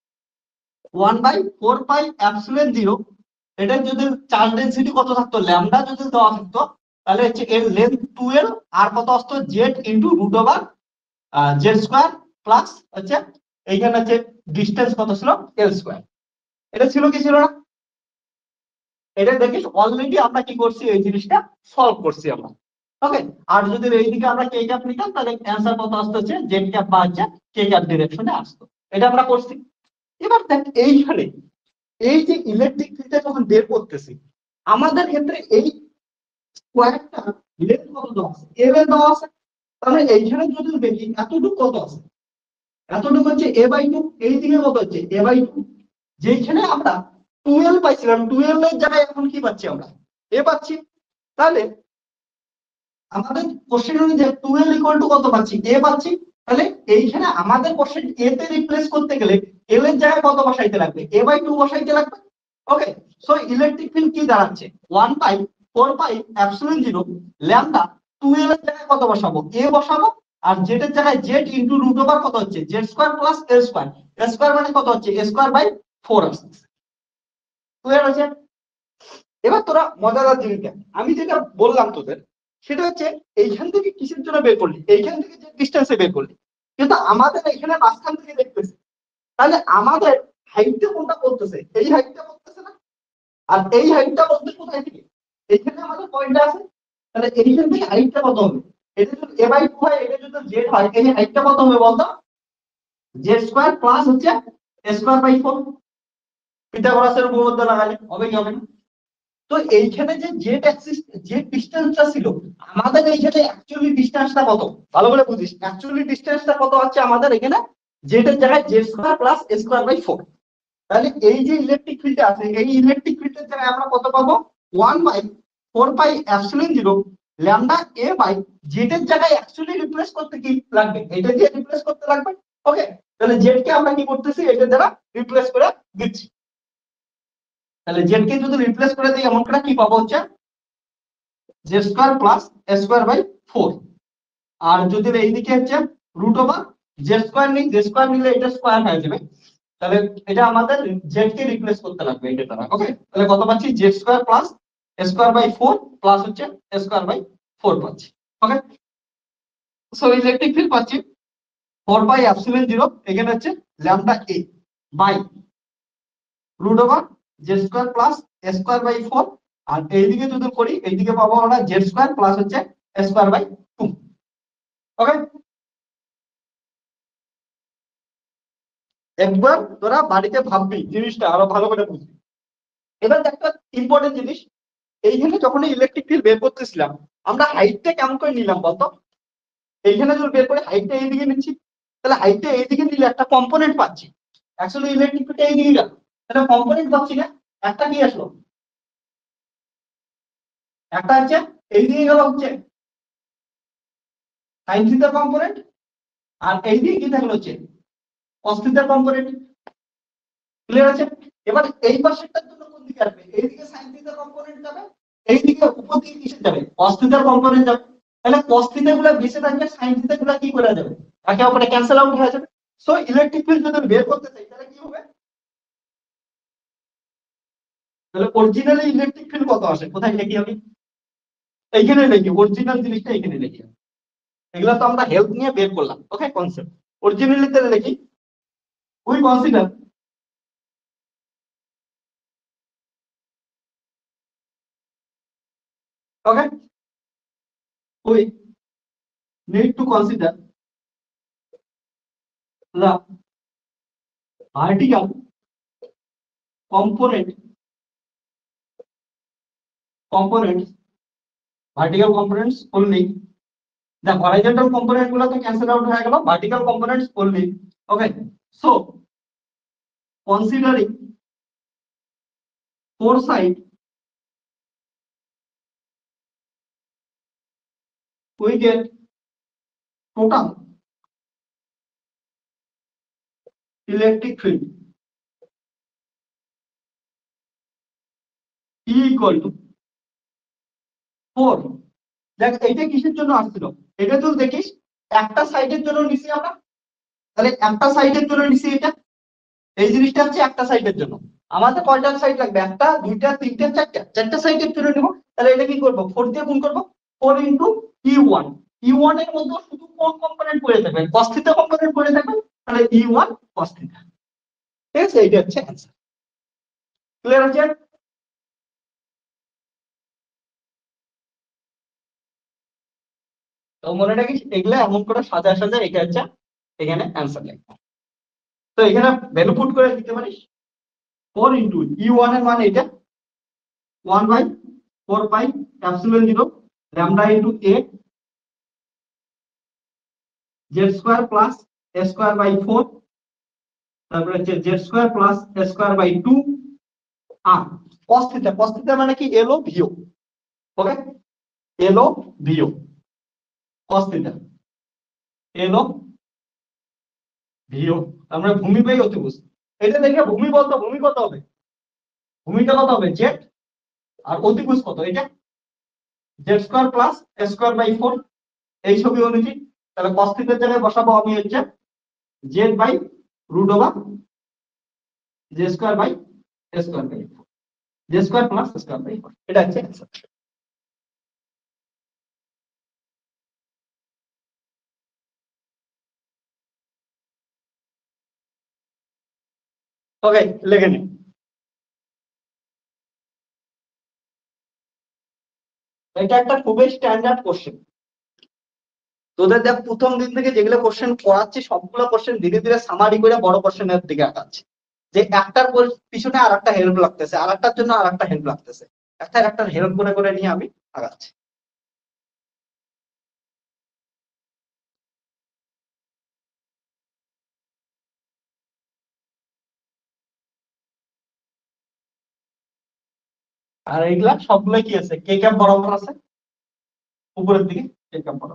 1/4πε0। এটা যদি চার্জ ডেনসিটি কত থাকতো, ল্যামডা যদি দেওয়া থাকতো, তাহলে হচ্ছে এর লেন্থ 12 আর কত আসতো, z into root over z square plus হচ্ছে এইখানে হচ্ছে ডিস্টেন্স কত ছিল, এল স্কোয়ার। এটা ছিল কি ছিল না? এটা দেখিস অলরেডি আমরা কি করছি, এই জিনিসটা সলভ করছি আমরা। ওকে, আর যদি এইদিকে আমরা কে ক্যাপ নিতাম, তাহলে অ্যান্সার কত আসতো, হচ্ছে জেড ক্যাপ বা হচ্ছে কে ক্যাপ ডিরেকশনে আসতো। এটা আমরা করছি। এবার দেখ এইখানে এই যে ইলেকট্রিক ফিল্ডটা যখন বের করতেছি, আমাদের ক্ষেত্রে এই স্কোয়ারটা লেন্থ কত দেওয়া আছে, এল এর দেওয়া আছে। তাহলে এইখানে যদি দেখি এতটুকু কত আছে, এতটুকু হচ্ছে a/2, এই দিকে কত হচ্ছে a/2, যেখানে আমরা 12 পাইছিলাম, 12 এর জায়গায় এখন কি পাচ্ছি আমরা, a পাচ্ছি। তাহলে আমাদের কোশ্চেন অনুযায়ী 12 ইকুয়াল টু কত পাচ্ছি, a পাচ্ছি। তাহলে এইখানে আমাদের কোশ্চেন a তে রিপ্লেস করতে গেলে l এর জায়গায় কত বসাইতে লাগবে, a/2 বসাইতে লাগবে। ওকে, সো ইলেকট্রিক ফিল্ড কি দাঁড়াচ্ছে, 1/4πε0 ল্যামডা, 12 এর জায়গায় কত বসাবো, a বসাবো, আর জেড এর জায়গায় জেড ইন্টু রুট ওভার কত হচ্ছে, z square plus L square, L square মানে কত হচ্ছে a²/4 আসছে। ক্লিয়ার হচ্ছে? এবার তোরা মজাদার জিনিসটা আমি যেটা বললাম তোদের, সেটা হচ্ছে এইখান থেকে কিসের জন্য বের করলি, এইখান থেকে যে ডিস্টেন্সে বের করলি, কিন্তু আমাদের এখানে মাঝখান থেকে দেখতেছি, তাহলে আমাদের হাইটটা কোনটা বলতেছে, এই হাইটটা বলতেছে না? আর এই হাইটটা বলতে কোথায় থেকে, এইখানে আমাদের পয়েন্টটা আছে, তাহলে এইখান থেকে হাইটটা কত হবে, এটা যদি a/2 হয়, এটা যদি জেড হয়, এই হাইটটা কত হবে বলতো, জেড স্কোয়ার প্লাস হচ্ছে a²/4। পিথাগোরাসের উপপাদ্য লাগালে হবে কি হবে না? তো এইখানে যে জেড অ্যাক্সিস, যে ডিসটেন্সটা ছিল আমাদের, এইখানে অ্যাকচুয়ালি ডিসটেন্সটা কত ভালো করে বুঝিস, অ্যাকচুয়ালি ডিসটেন্সটা কত হচ্ছে আমাদের এখানে, জেড এর জায়গায় জেড স্কোয়ার প্লাস a²/4। তাহলে এই যে ইলেকট্রিক ফিল্ডটা আছে, এই ইলেকট্রিক ফিল্ডের জায়গায় আমরা কত পাবো, 1/4πε0 ল্যামডা এ বাই জেড এর জায়গায় অ্যাকচুয়ালি রিপ্লেস করতে কি লাগবে, এটা দিয়ে রিপ্লেস করতে লাগবে। ওকে, তাহলে জেড কে আমরা কি করতেছি, এটা দ্বারা রিপ্লেস করে দিচ্ছি। তাহলে জেড কে যদি রিপ্লেস করে দিই এমন করে কি পাবো হচ্ছে z square plus a square by 4। আর যদি এইদিকে হচ্ছে রুট ওভার জেড স্কয়ার নিই, জেড স্কয়ার নিলে এটা স্কয়ার হয়ে যাবে, তাহলে এটা আমাদের জেড কে রিপ্লেস করতে লাগবে এটা দ্বারা। ওকে, তাহলে কত পাচ্ছি, z square plus a square by 4 plus হচ্ছে এ স্কয়ার বাই 4 পাচ্ছি। ওকে, সো ইলেকট্রিক ফিল্ড পাচ্ছি 4 পাই এপসিলন 0, এখানে হচ্ছে lambda a by root over z square plus a square by 4। আর এইদিকে যদি করি এইদিকে পাবো আমরা জেড স্কয়ার প্লাস হচ্ছে এ স্কয়ার বাই 2। ওকে, একবার তোরা বাড়িতে ভাববি, জিনিসটা আরো ভালো করে বুঝবি। এবার একটা ইম্পর্টেন্ট জিনিস, এইখানে যখন ইলেকট্রিক ফিল্ড বের করতেছিলাম আমরা হাইটটা কেমন করে নিলাম বলতো? এইখানে যদি বের করে হাইটটা এইদিকে নিচ্ছি, তাহলে হাইটটা এইদিকে নিলে একটা কম্পোনেন্ট পাচ্ছি। অ্যাকচুয়ালি ইলেকট্রিক ফিল্ডটা এইদিকে গেল, একটা কম্পোনেন্ট পাচ্ছি না, একটা কি আসলো, একটা হচ্ছে এইদিকে গেল হচ্ছে সাইন থিটার কম্পোনেন্ট, আর এইদিকে কি থাকলো হচ্ছে কস থিটার কম্পোনেন্ট। ক্লিয়ার আছে? এবার এই পাশেরটার জন্য কোন দিকে আসবে, এইদিকে সাইন থিটার কম্পোনেন্ট যাবে, এইদিকে উপর দিকে কিসে যাবে, কস থিটার কম্পোনেন্ট যাবে। তাহলে কস থিটা গুলো বেঁচে থাকবে, সাইন থিটা গুলো কি করে যাবে, একে অপরে ক্যান্সেল আউট হয়ে যাবে। সো ইলেকট্রিক ফিল্ড যদি বের করতে চাই তাহলে কি হবে, তাহলে অরিজিনালি ইলেকট্রিক ফিল্ড কত আসে, কোথায় লিখি আমি, এইখানে লিখি, অরিজিনাল জিনিসটা এখানে লিখি। এগুলো তো আমরা হেল্প নিয়ে বের করলাম। ওকে, কনসেপ্ট অরিজিনালি তাহলে লিখি, we consider okay, we need to consider the vertical component components vertical components only. The horizontal component গুলো তো cancel out হয়ে গেল, vertical components only. Okay, so considering four side we get total electric field E equal to 4। দেখ এইটা কিসের জন্য আসছিল, এটা যদি দেখিস একটা সাইডের জন্য নিছি আমরা, তাহলে একটা সাইডের জন্য নিছি এটা, এই জিনিসটা হচ্ছে একটা সাইডের জন্য। আমাদের কয়টা সাইড লাগবে, একটা দুইটা তিনটে চারটা, চারটা সাইডের জন্য নেব। তাহলে এটা কি করবো, 4 দিয়ে গুণ করবো, 4 ইন্টু E1। E1 এর মধ্যে শুধু কোন কম্পোনেন্ট পড়ে থাকবে, cos থিটা কম্পোনেন্ট পড়ে থাকবে, তাহলে E1 cos থিটা। ঠিক আছে, এইটা হচ্ছে অ্যান্সার। ক্লিয়ার আছে? তো মনে রাখিস এগুলা এমন করে সাজা সাজা, এটা হচ্ছে এখানে অ্যান্সার লাগবে। তো এখানে ভ্যালু পুট করে দিতে পারিস, 4 ইন্টু E1 এর মান এটা 1 by 4 pi epsilon 0 lambda into a z square plus a square by 4, তারপরে হচ্ছে z square plus a square by 2 আর cos থিটা, cos থিটা মানে কি এলো ভিও। ওকে, এলো ভিও cos থিটা, এলো ভিও, আমরা ভূমি বাই অতিভুজ। এটা দেখে ভূমি বলতো, ভূমি কত হবে, ভূমিটা কত হবে জেড, আর অতিভুজ কত, এটা z square plus a square by 4। এই ছবি অনুযায়ী তাহলে cos থিটার জায়গায় বসাবো আমি হচ্ছে z by root over z square by a square by 4, z square plus a square by 4, এটা হচ্ছে অ্যান্সার। ওকে, লিখে নিন। এটা একটা খুবই স্ট্যান্ডার্ড কোশ্চেন। তোদের দেখ প্রথম দিন থেকে যেগুলো কোশ্চেন পড়াচ্ছি সবগুলো কোশ্চেন ধীরে ধীরে সামারি করে বড় কোশ্চেনের দিকে আগাচ্ছে, যে একটার পিছনে আর একটা হেল্প লাগতেছে, আর একটার জন্য আর একটা হেল্প লাগতেছে, একটা হেল্প করে করে নিয়ে আমি আগাচ্ছি। আর এইগুলা সবগুলো কি আছে, কে ক্যাপ বরাবর আছে, উপরের দিকে টেকা পড়ো।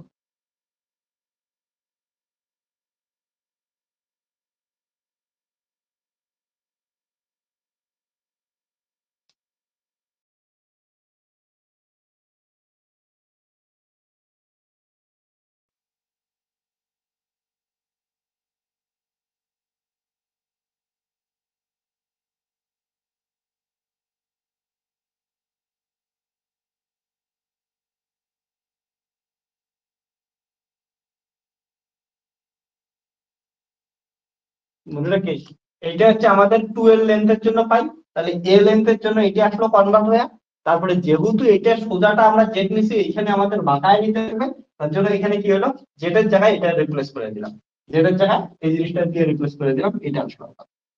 মনে রাখি এইটা হচ্ছে আমাদের 12 লেন্থের জন্য পাই, তাহলে এ লেন্থের জন্য এটা আসলো কনভার্ট হয়ে। তারপরে যেহেতু এটা সোজাটা আমরা জেড নিছি, এখানে আমাদের বাঁকায় নিতে হবে, তার জন্য এখানে কি হলো, জেড এর জায়গায় এটা রিপ্লেস করে দিলাম, জেড এর জায়গায় এই জিনিসটা দিয়ে রিপ্লেস করে দিলাম, এটা আসলো।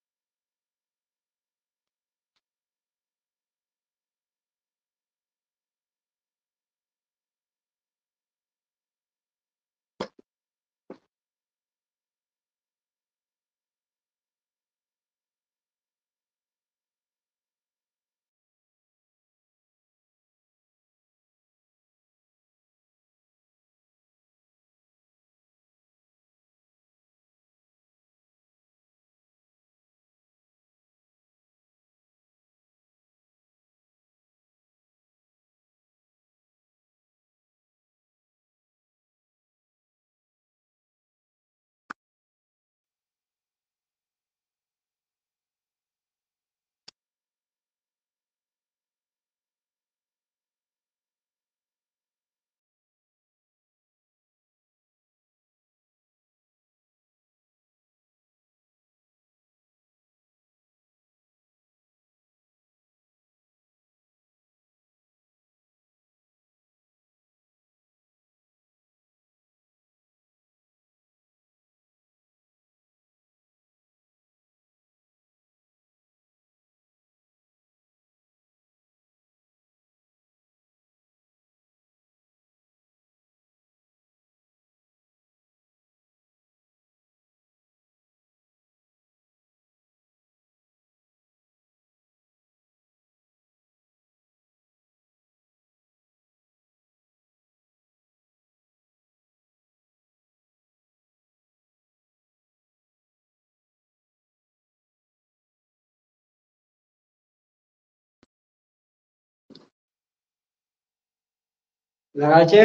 দেখা আছে,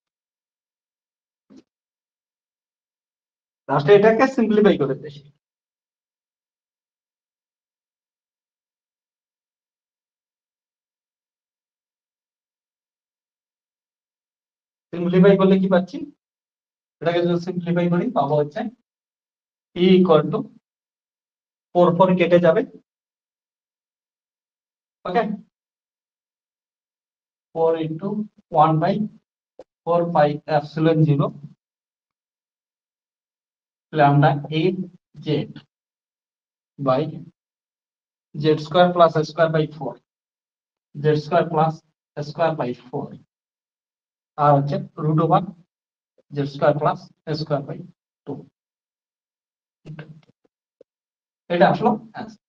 লাস্টে এটাকে সিম্পলিফাই করে দেয়। সিম্পলিফাই করলে কি পাচ্ছি, এটাকে যদি সিম্পলিফাই করি পাবো হচ্ছে ই ইকুয়াল টু 4 কেটে যাবে, okay, 4 × 1/4 pi epsilon 0 lambda a z by z square plus square by 4, z square plus square by 4, আর হচ্ছে √ওভার z square plus square by 2। এটা আসলো answer।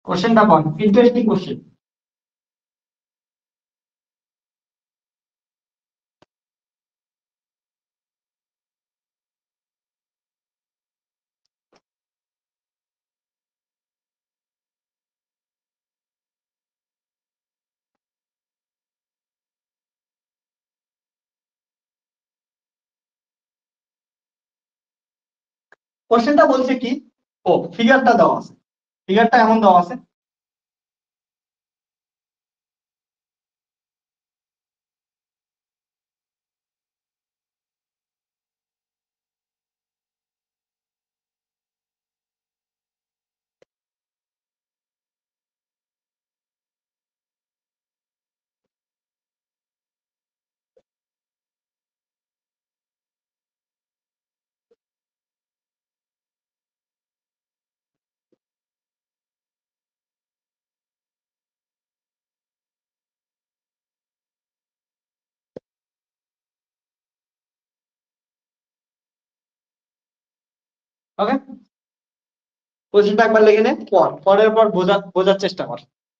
কোশ্চেনটা পড়, ইন্টারেস্টিং কোশ্চেন। কোশ্চেনটা বলছে কি, ও ফিগারটা দেওয়া আছে, ফিগারটা এমন দেওয়া আছে, ওকে? কোশ্চেনটা একবার লিখে নে, পর পরের পর বোঝার চেষ্টা কর।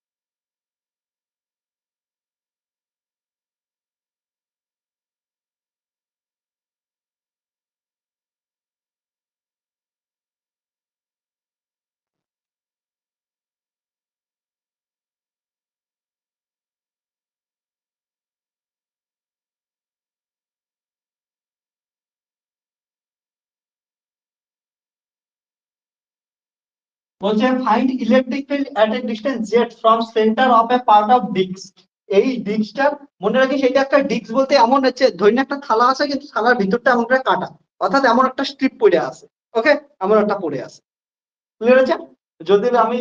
বলছে find electric field at a distance z from centre of a part of disc. এই ডিস্কটা মনে রাখিস, এটা একটা ডিস্ক বলতে এমন হচ্ছে, ধরে একটা থালা আছে কিন্তু থালার ভিতরটা এমন করে কাটা, অর্থাৎ এমন একটা স্ট্রিপ পড়ে আছে। ওকে, এমন একটা পড়ে আছে। ক্লিয়ার আছে? যদি আমি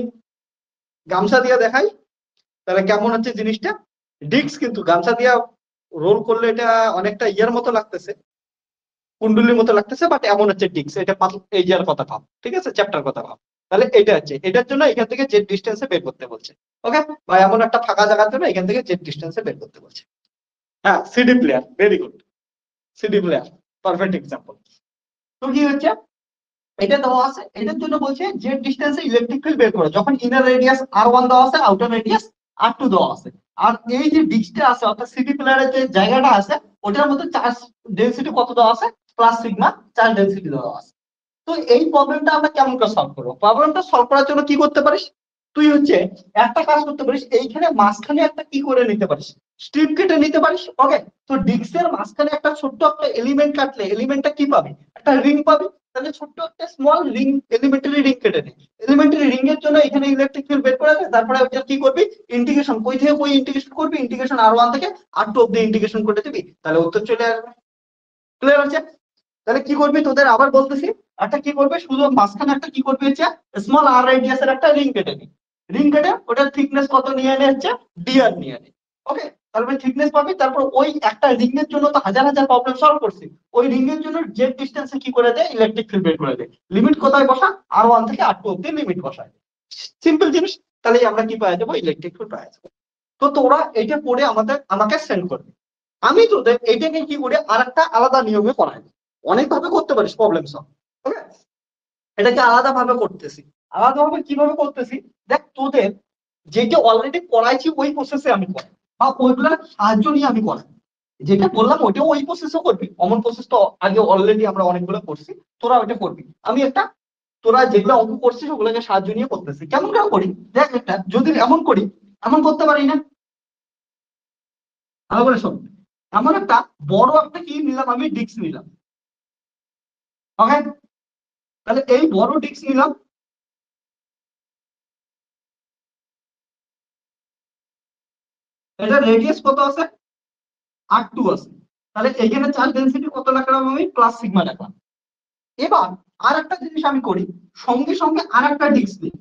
গামছা দিয়ে দেখাই তাহলে কেমন হচ্ছে জিনিসটা, ডিস্ক কিন্তু গামছা দিয়ে রোল করলে এটা অনেকটা ইয়ার মতো লাগতেছে, কুন্ডুলির মতো লাগতেছে, বাট এমন হচ্ছে ডিস্ক, এটা এই ইয়ার কথা ভাব, ঠিক আছে, চ্যাপ্টার কথা ভাব। তাহলে এটা হচ্ছে, এটার জন্য এখান থেকে জেড ডিস্টেন্সে বের করতে বলছে। ওকে, বা এমন একটা ফাঁকা জায়গার জন্য এখান থেকে জেড ডিস্টেন্সে বের করতে বলছে। হ্যাঁ, CD player, very good, CD player perfect example. তো কি হচ্ছে, এটা দেওয়া আছে, এটার জন্য বলছে জেড ডিস্টেন্সে ইলেকট্রিক ফিল্ড বের করো, যখন ইনার রেডিয়াস R1 দেওয়া আছে, আউটার রেডিয়াস R2 দেওয়া আছে, আর এই যে ডিস্কটা আছে অর্থাৎ সিডি প্লেয়ারের যে জায়গাটা আছে ওটার মধ্যে চার্জ ডেনসিটি কত দেওয়া আছে, প্লাস সিগমা চার্জ ডেনসিটি দেওয়া আছে। তো এই প্রবলেমটা আমরা কেমন করে সলভ করবো? প্রবলেমটা সলভ করার জন্য কি করতে পারিস, তুই হচ্ছে একটা কাজ করতে পারিস, এইখানে মাঝখানে একটা কি করে নিতে পারিস, স্ট্রিপ কেটে নিতে পারিস। ওকে, তো ডিস্কের মাঝখানে একটা ছোট্ট একটা এলিমেন্ট কাটলে এলিমেন্টটা কি পাবি, একটা রিং পাবি। তাহলে ছোট্ট একটা স্মল রিং, এলিমেন্টারি রিং কেটে নে, এলিমেন্টারি রিং এর জন্য এখানে ইলেকট্রিক ফিল্ড বের করে দে, তারপরে ওটা কি করবি, ইন্টিগ্রেশন কই থেকে কই ইন্টিগ্রেশন করবি, ইন্টিগ্রেশন R1 থেকে R2 অব্দি ইন্টিগ্রেশন করে দিবি, তাহলে উত্তর চলে আসবে। ক্লিয়ার হচ্ছে? তাহলে কি করবি, তোদের আবার বলতেছি, একটা কি করবে, শুধু মাঝখানে একটা কি করবে হচ্ছে স্মল আর রেডিয়াস এর একটা রিং কেটে নি, রিং কেটে ওটার থিকনেস কত নিয়ে এনে হচ্ছে ডিআর নিয়ে নে। ওকে, তারপরে থিকনেস পাবি, তারপর ওই একটা রিং এর জন্য তো হাজার হাজার প্রবলেম সলভ করছি, ওই রিং এর জন্য জেড ডিস্টেন্সে কি করে দেয়, ইলেকট্রিক ফিল্ড বের করে দেয়, লিমিট কোথায় বসা, R1 থেকে R2 অব্দি লিমিট বসায়, সিম্পল জিনিস। তাহলে আমরা কি পাওয়া যাবো, ইলেকট্রিক ফিল্ড পাওয়া যাবো। তো তোরা এটা পড়ে আমাকে সেন্ড করবে, আমি তোদের এইটাকে কি করে আর একটা আলাদা নিয়মে করাই, অনেক ভাবে করতে পারিস প্রবলেম সলভ। ওকে, এটাকে আলাদা ভাবে করতেছি, আলাদা ভাবে কিভাবে করতেছি, দেখ তোদের যেটা অলরেডি করাইছি ওই প্রসেসে আমি করাই, বা ওইগুলোর সাহায্য নিয়ে আমি করাই, যেটা বললাম ওইটাও ওই প্রসেসও করবি, কমন প্রসেস তো আগে অলরেডি আমরা অনেকগুলো করছি, তোরা ওইটা করবি, আমি একটা তোরা যেগুলো অঙ্ক করছিস ওগুলোকে সাহায্য নিয়ে করতেছি। কেমন করে করি দেখ, একটা যদি এমন করি, এমন করতে পারি না, ভালো করে শোন, এমন একটা বড় একটা কি নিলাম, আমি ডিস্ক নিলাম। ওকে, তাহলে এই বড় ডিস্ক নিলাম, এটা রেডিয়াস কত আছে, R2 আছে, তাহলে এখানে চার্জ ডেনসিটি কত রাখলাম, আমি প্লাস সিগমা রাখলাম। এবার আর একটা জিনিস আমি করি, সঙ্গে সঙ্গে আর একটা ডিস্ক নিই,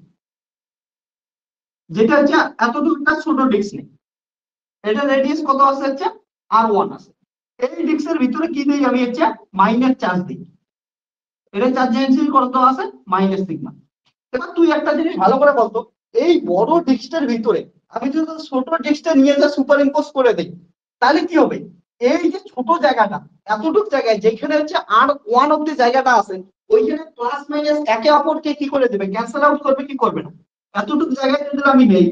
যেটা হচ্ছে এতটুকু একটা ছোট ডিস্ক নেই, এটা রেডিয়াস কত আছে হচ্ছে R1 আছে, এই ডিস্কের ভিতরে কি দিই, আমি হচ্ছে মাইনাস চার্জ দিই, এটা চার্জ ডেনসিটি কত আছে, মাইনাস সিগমা। এবার তুই একটা জিনিস ভালো করে বলতো, এই বড় ডিস্কটার ভিতরে আমি যদি ছোট ডিস্কটা নিয়ে যা সুপার ইম্পোজ করে দিই, তাহলে কি হবে, এই যে ছোট জায়গাটা, এতটুকু জায়গায় যেখানে হচ্ছে R1 অব্দি জায়গাটা আছে, ওইখানে প্লাস মাইনাস একে অপরকে কি করে দেবে, ক্যান্সেল আউট করবে কি করবে না, এতটুকু জায়গায় যদি আমি নেই,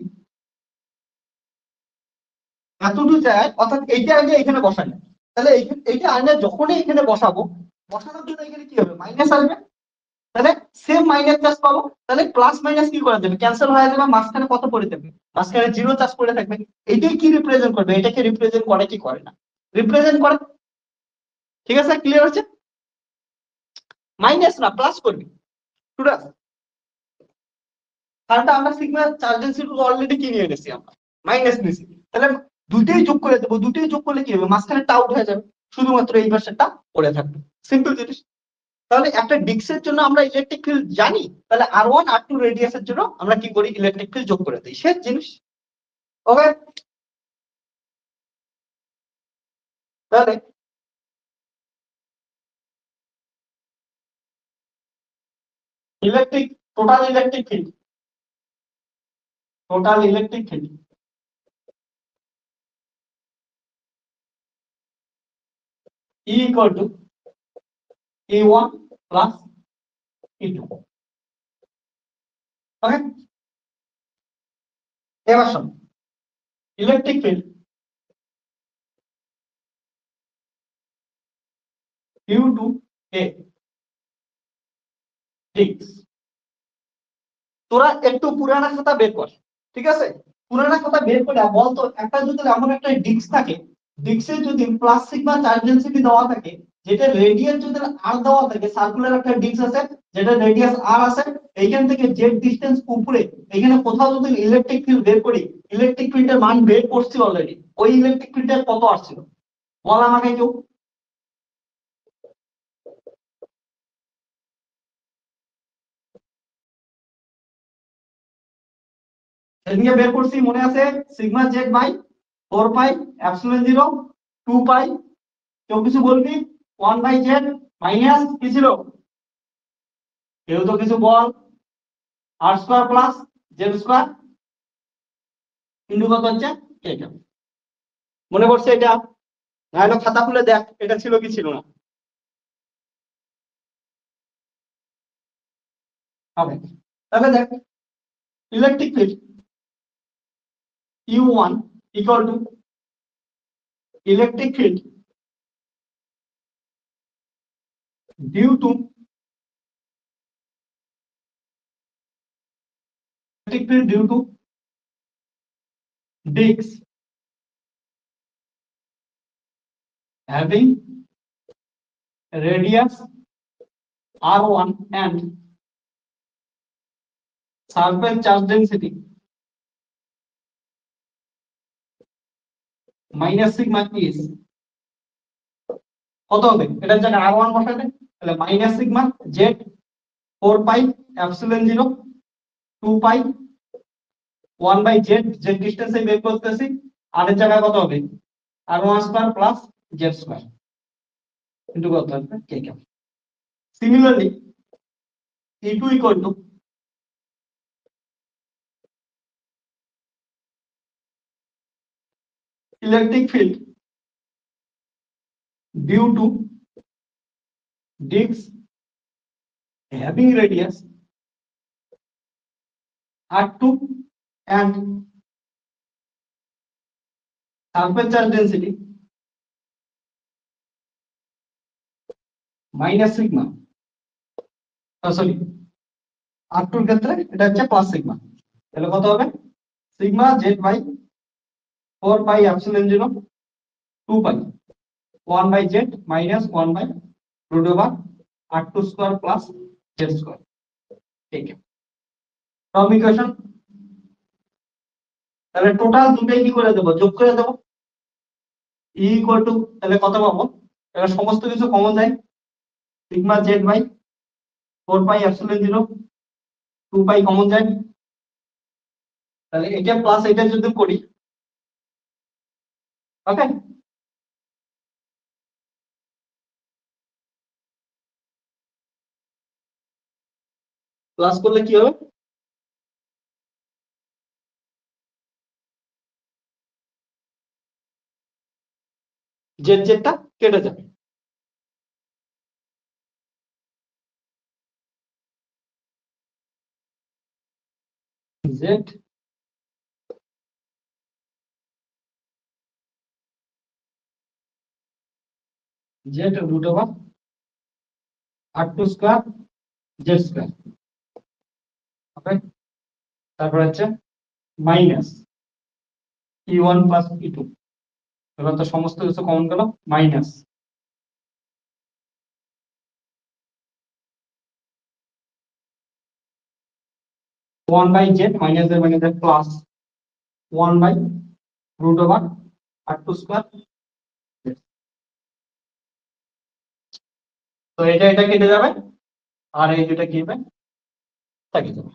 এতটুকু জায়গায়, অর্থাৎ এইটা আগে এখানে বসাই, তাহলে এইটা আগে যখনই এখানে বসাবো, বসানোর জন্য এখানে কি হবে, মাইনাস আসবে, তাহলে সেম মাইনাস চার্জ পাবো, তাহলে প্লাস মাইনাস কি করে দেবে, ক্যান্সেল হয়ে যাবে, মাঝখানে কত পড়ে থাকবে, মাঝখানে জিরো চার্জ পড়ে থাকবে। এটাই কি রিপ্রেজেন্ট করবে, এটাকে রিপ্রেজেন্ট করে কি করে না, রিপ্রেজেন্ট করে। ঠিক আছে, ক্লিয়ার হচ্ছে, মাইনাস না প্লাস করবি স্টুডেন্ট। কারণটা আমরা সিগমা চার্জ ডেনসিটি অলরেডি কি নিয়ে এনেছি, আমরা মাইনাস নিয়েছি, তাহলে দুটেই যোগ করে দেবো, দুটেই যোগ করলে কি হবে, মাঝখানে আউট হয়ে যাবে, শুধুমাত্র এই পাশেরটা পড়ে থাকবে, সিম্পল জিনিস। তাহলে একটা ডিস্কের জন্য আমরা ইলেকট্রিক ফিল্ড জানি, তাহলে R1 R2 রেডিয়াসের জন্য আমরা কি করি, ইলেকট্রিক ফিল্ড যোগ করে দিই, শেষ জিনিস। ওকে, তাহলে electric total electric field, total electric field E equal to E1 plus E2। Okay, এবার শোন, electric field due to a disc, তোরা একটু পুরানা খাতা বের কর, ঠিক আছে, পুরানা খাতা বের করে বলতো, একটা যদি এমন একটা ডিস্ক থাকে, ডিস্কে যদি প্লাস সিগমা চার্জ ডেনসিটি দেওয়া থাকে, যেটা রেডিয়াস যদি আর দেওয়া থাকে, সার্কুলার একটা ডিস্ক আছে যেটা রেডিয়াস আর আছে, এইখান থেকে জেড ডিসটেন্স উপরে, এখানে কোথাও যদি ইলেকট্রিক ফিল্ড বের করি, ইলেকট্রিক ফিল্ডের মান বের করছি অলরেডি, ওই ইলেকট্রিক ফিল্ডের কত আসছিল বল আমাকে কেউ। সেদিকে বের করছি মনে আছে, sigma z by 4 pi epsilon 0 2 pi, কেউ কিছু বলবি, 1/z মাইনাস কি ছিল, কেউ তো কিছু বল, R square plus Z square into কত হচ্ছে এটা, মনে পড়ছে এটা, নাহলে খাতা খুলে দেখ এটা ছিল কি ছিল না। হবে, তাহলে দেখ, electric field U1 equal to electric field due to electric field due to disc having radius R1 and surface charge density minus sigma is কত হবে, এটার জায়গায় R1 বসাবে, তাহলে minus sigma Z 4 pi epsilon 0 2 pi 1/z, Z ডিসটেন্সে বের করতেছি, আর এর জায়গায় কত হবে, R1 square plus Z square into কত হবে কে কে। Similarly E2 equal to electric field due to disc having radius R2 and surface charge density minus sigma, sorry R2 এর ক্ষেত্রে এটা হচ্ছে প্লাস সিগমা, তাহলে কত হবে, sigma z by 4 pi epsilon 0 2 pi 1/z minus 1 by root over R2 square plus Z square, ঠিক আছে। From equation, তাহলে টোটাল দুটাই কি করে দেবো, যোগ করে দেবো, E ইকুয়াল টু, তাহলে কত পাবো, এবার সমস্ত কিছু কমন যায়, sigma z by 4 pi epsilon 0 2 pi common যায়, তাহলে এটা প্লাস এটা যদি করি, ওকে, প্লাস করলে কি হবে, জেড জেডটা কেটে যাবে, z z root over r2 square z square. Okay, তারপর হচ্ছে মাইনাস e1 প্লাস e2। এবার তো সমস্ত কিছু কমন গেল, minus one by z minus z minus z plus one by root over r2 square. তো এটা কেটে যাবে আর এই দুটা কি হবে, থেকে যাবে।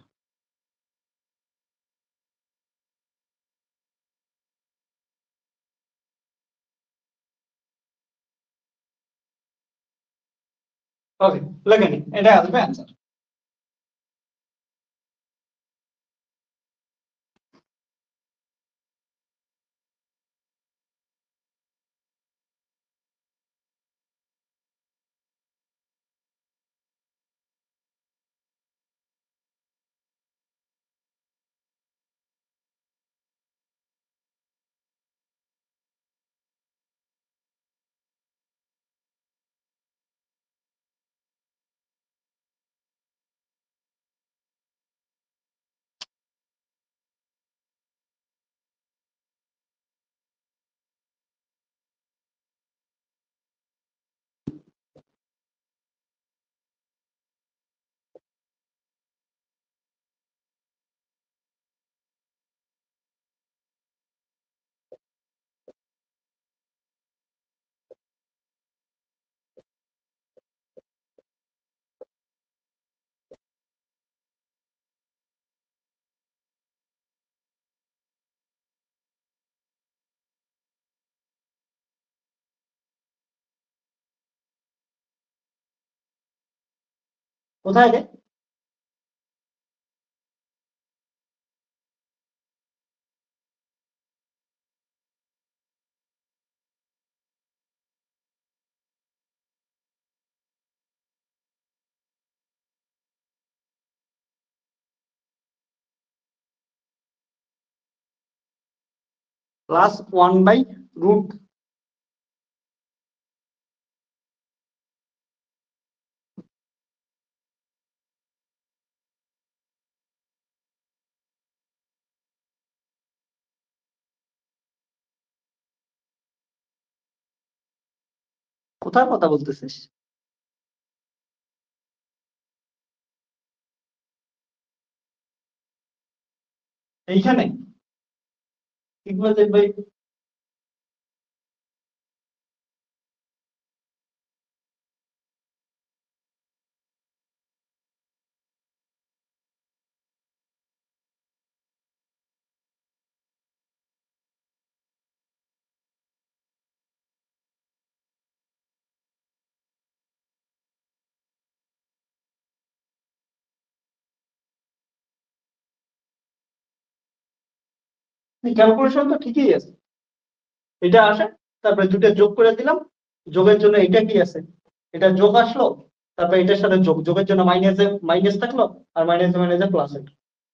ওকে, লেখে নিন, এটা আসবে অ্যান্সার। কোথায় রে? প্লাস ওয়ান বাই রুট, কোথায় কথা বলতেছিস? এইখানে এগুলো দেখবে। ক্যালকুলেশন তো ঠিকই আছে, এটা আসে, তারপরে দুটো যোগ করে দিলাম, যোগের জন্য এটা কি আছে, এটা যোগ আসলো, তারপরে এটার সাথে যোগ, যোগের জন্য মাইনাসে মাইনাস থাকলো, আর মাইনাসে মাইনাসে প্লাস হলো।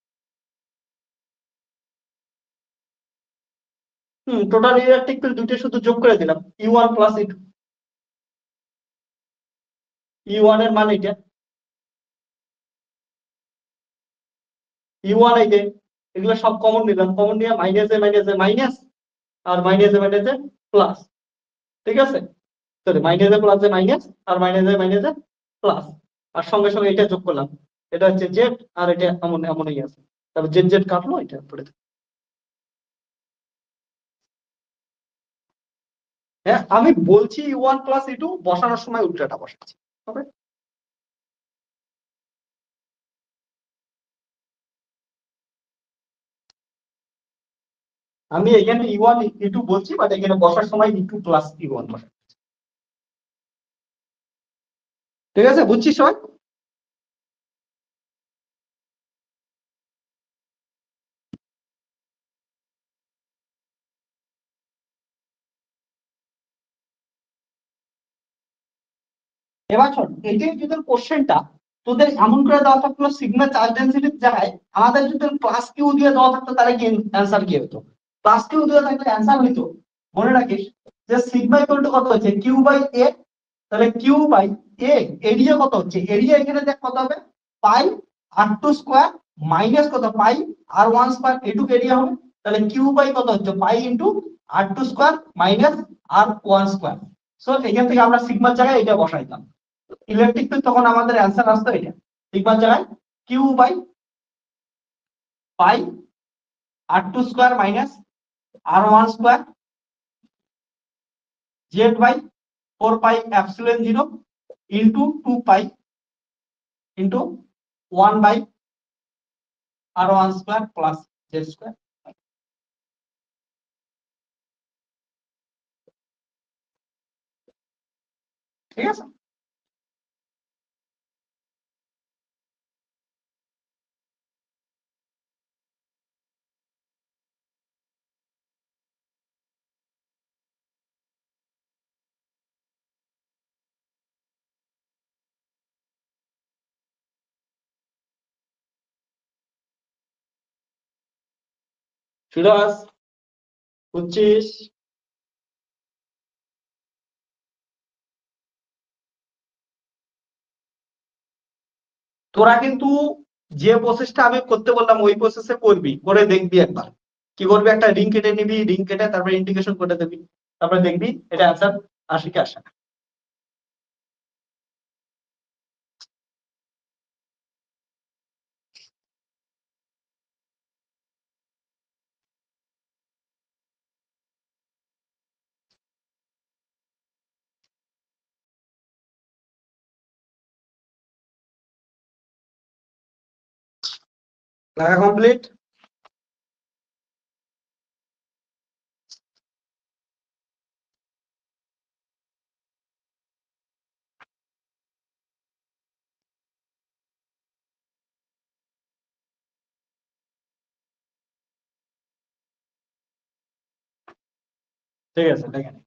টোটাল ইলেকট্রিক ফিল্ড দুটো শুধু যোগ করে দিলাম, E1 প্লাস E2। E1 এর মান এটা, E1 এই যে, এগুলো সব কমন নিলাম, কমন নিয়ে মাইনাসে মাইনাসে মাইনাস, আর মাইনাসে মাইনাসে প্লাস। ঠিক আছে, সরি, মাইনাসে প্লাসে মাইনাস, আর মাইনাসে মাইনাসে প্লাস, আর সঙ্গে সঙ্গে এটা যোগ করলাম, এটা হচ্ছে জেড, আর এটা এমন এমনই আছে, তারপর জেড জেড কাটলো, এটা পড়ে। হ্যাঁ, আমি বলছি E1 প্লাস E2, বসানোর সময় উল্টাটা বসাচ্ছি। ওকে, আমি এখানে E1 E2 বলছি, বাট এখানে বসার সময় E2 প্লাস E1 বসা। ঠিক আছে, বুঝছিস সবাই? এবার শোন, এই যে যদি কোশ্চেনটা তোদের এমন করে দেওয়া থাকলো সিগমা চার্জ ডেনসিটির জায়গায় আমাদের যদি প্লাস কিউ দিয়ে দেওয়া থাকতো তাহলে কি অ্যান্সার কি হতো? প্লাস কিউ দিয়ে থাকলে অ্যান্সার হইতো, মনে রাখিস যে সিগমা ইকুয়াল টু কত হচ্ছে কিউ বাই এ, তাহলে কিউ বাই এ এরিয়া কত হচ্ছে, এরিয়া এখানে দেখ কত হবে pi r two square minus কত পাই আর ওয়ান স্কোয়ার, এটুকু এরিয়া হবে। তাহলে কিউ বাই কত হচ্ছে pi into r two square minus r one square. So এখান থেকে আমরা সিগমার জায়গায় এটা বসাইতাম, ইলেকট্রিক ফিল্ড তখন আমাদের অ্যান্সার আসতো এটা, সিগমার জায়গায় Q by pi r two square minus r one square Z by 4 pi epsilon 0 into 2 pi into 1 by r one square plus Z square. ঠিক আছে, ফিরোজ বুঝছিস? তোরা কিন্তু যে প্রসেসটা আমি করতে বললাম ওই প্রসেসে করবি, করে দেখবি একবার কি করবি, একটা রিং কেটে নিবি, রিং কেটে তারপরে ইন্টিগ্রেশন করে দিবি, তারপরে দেখবি এটা অ্যান্সার আসে কি আসে না। লেখা কমপ্লিট? ঠিক আছে, দেখে নে।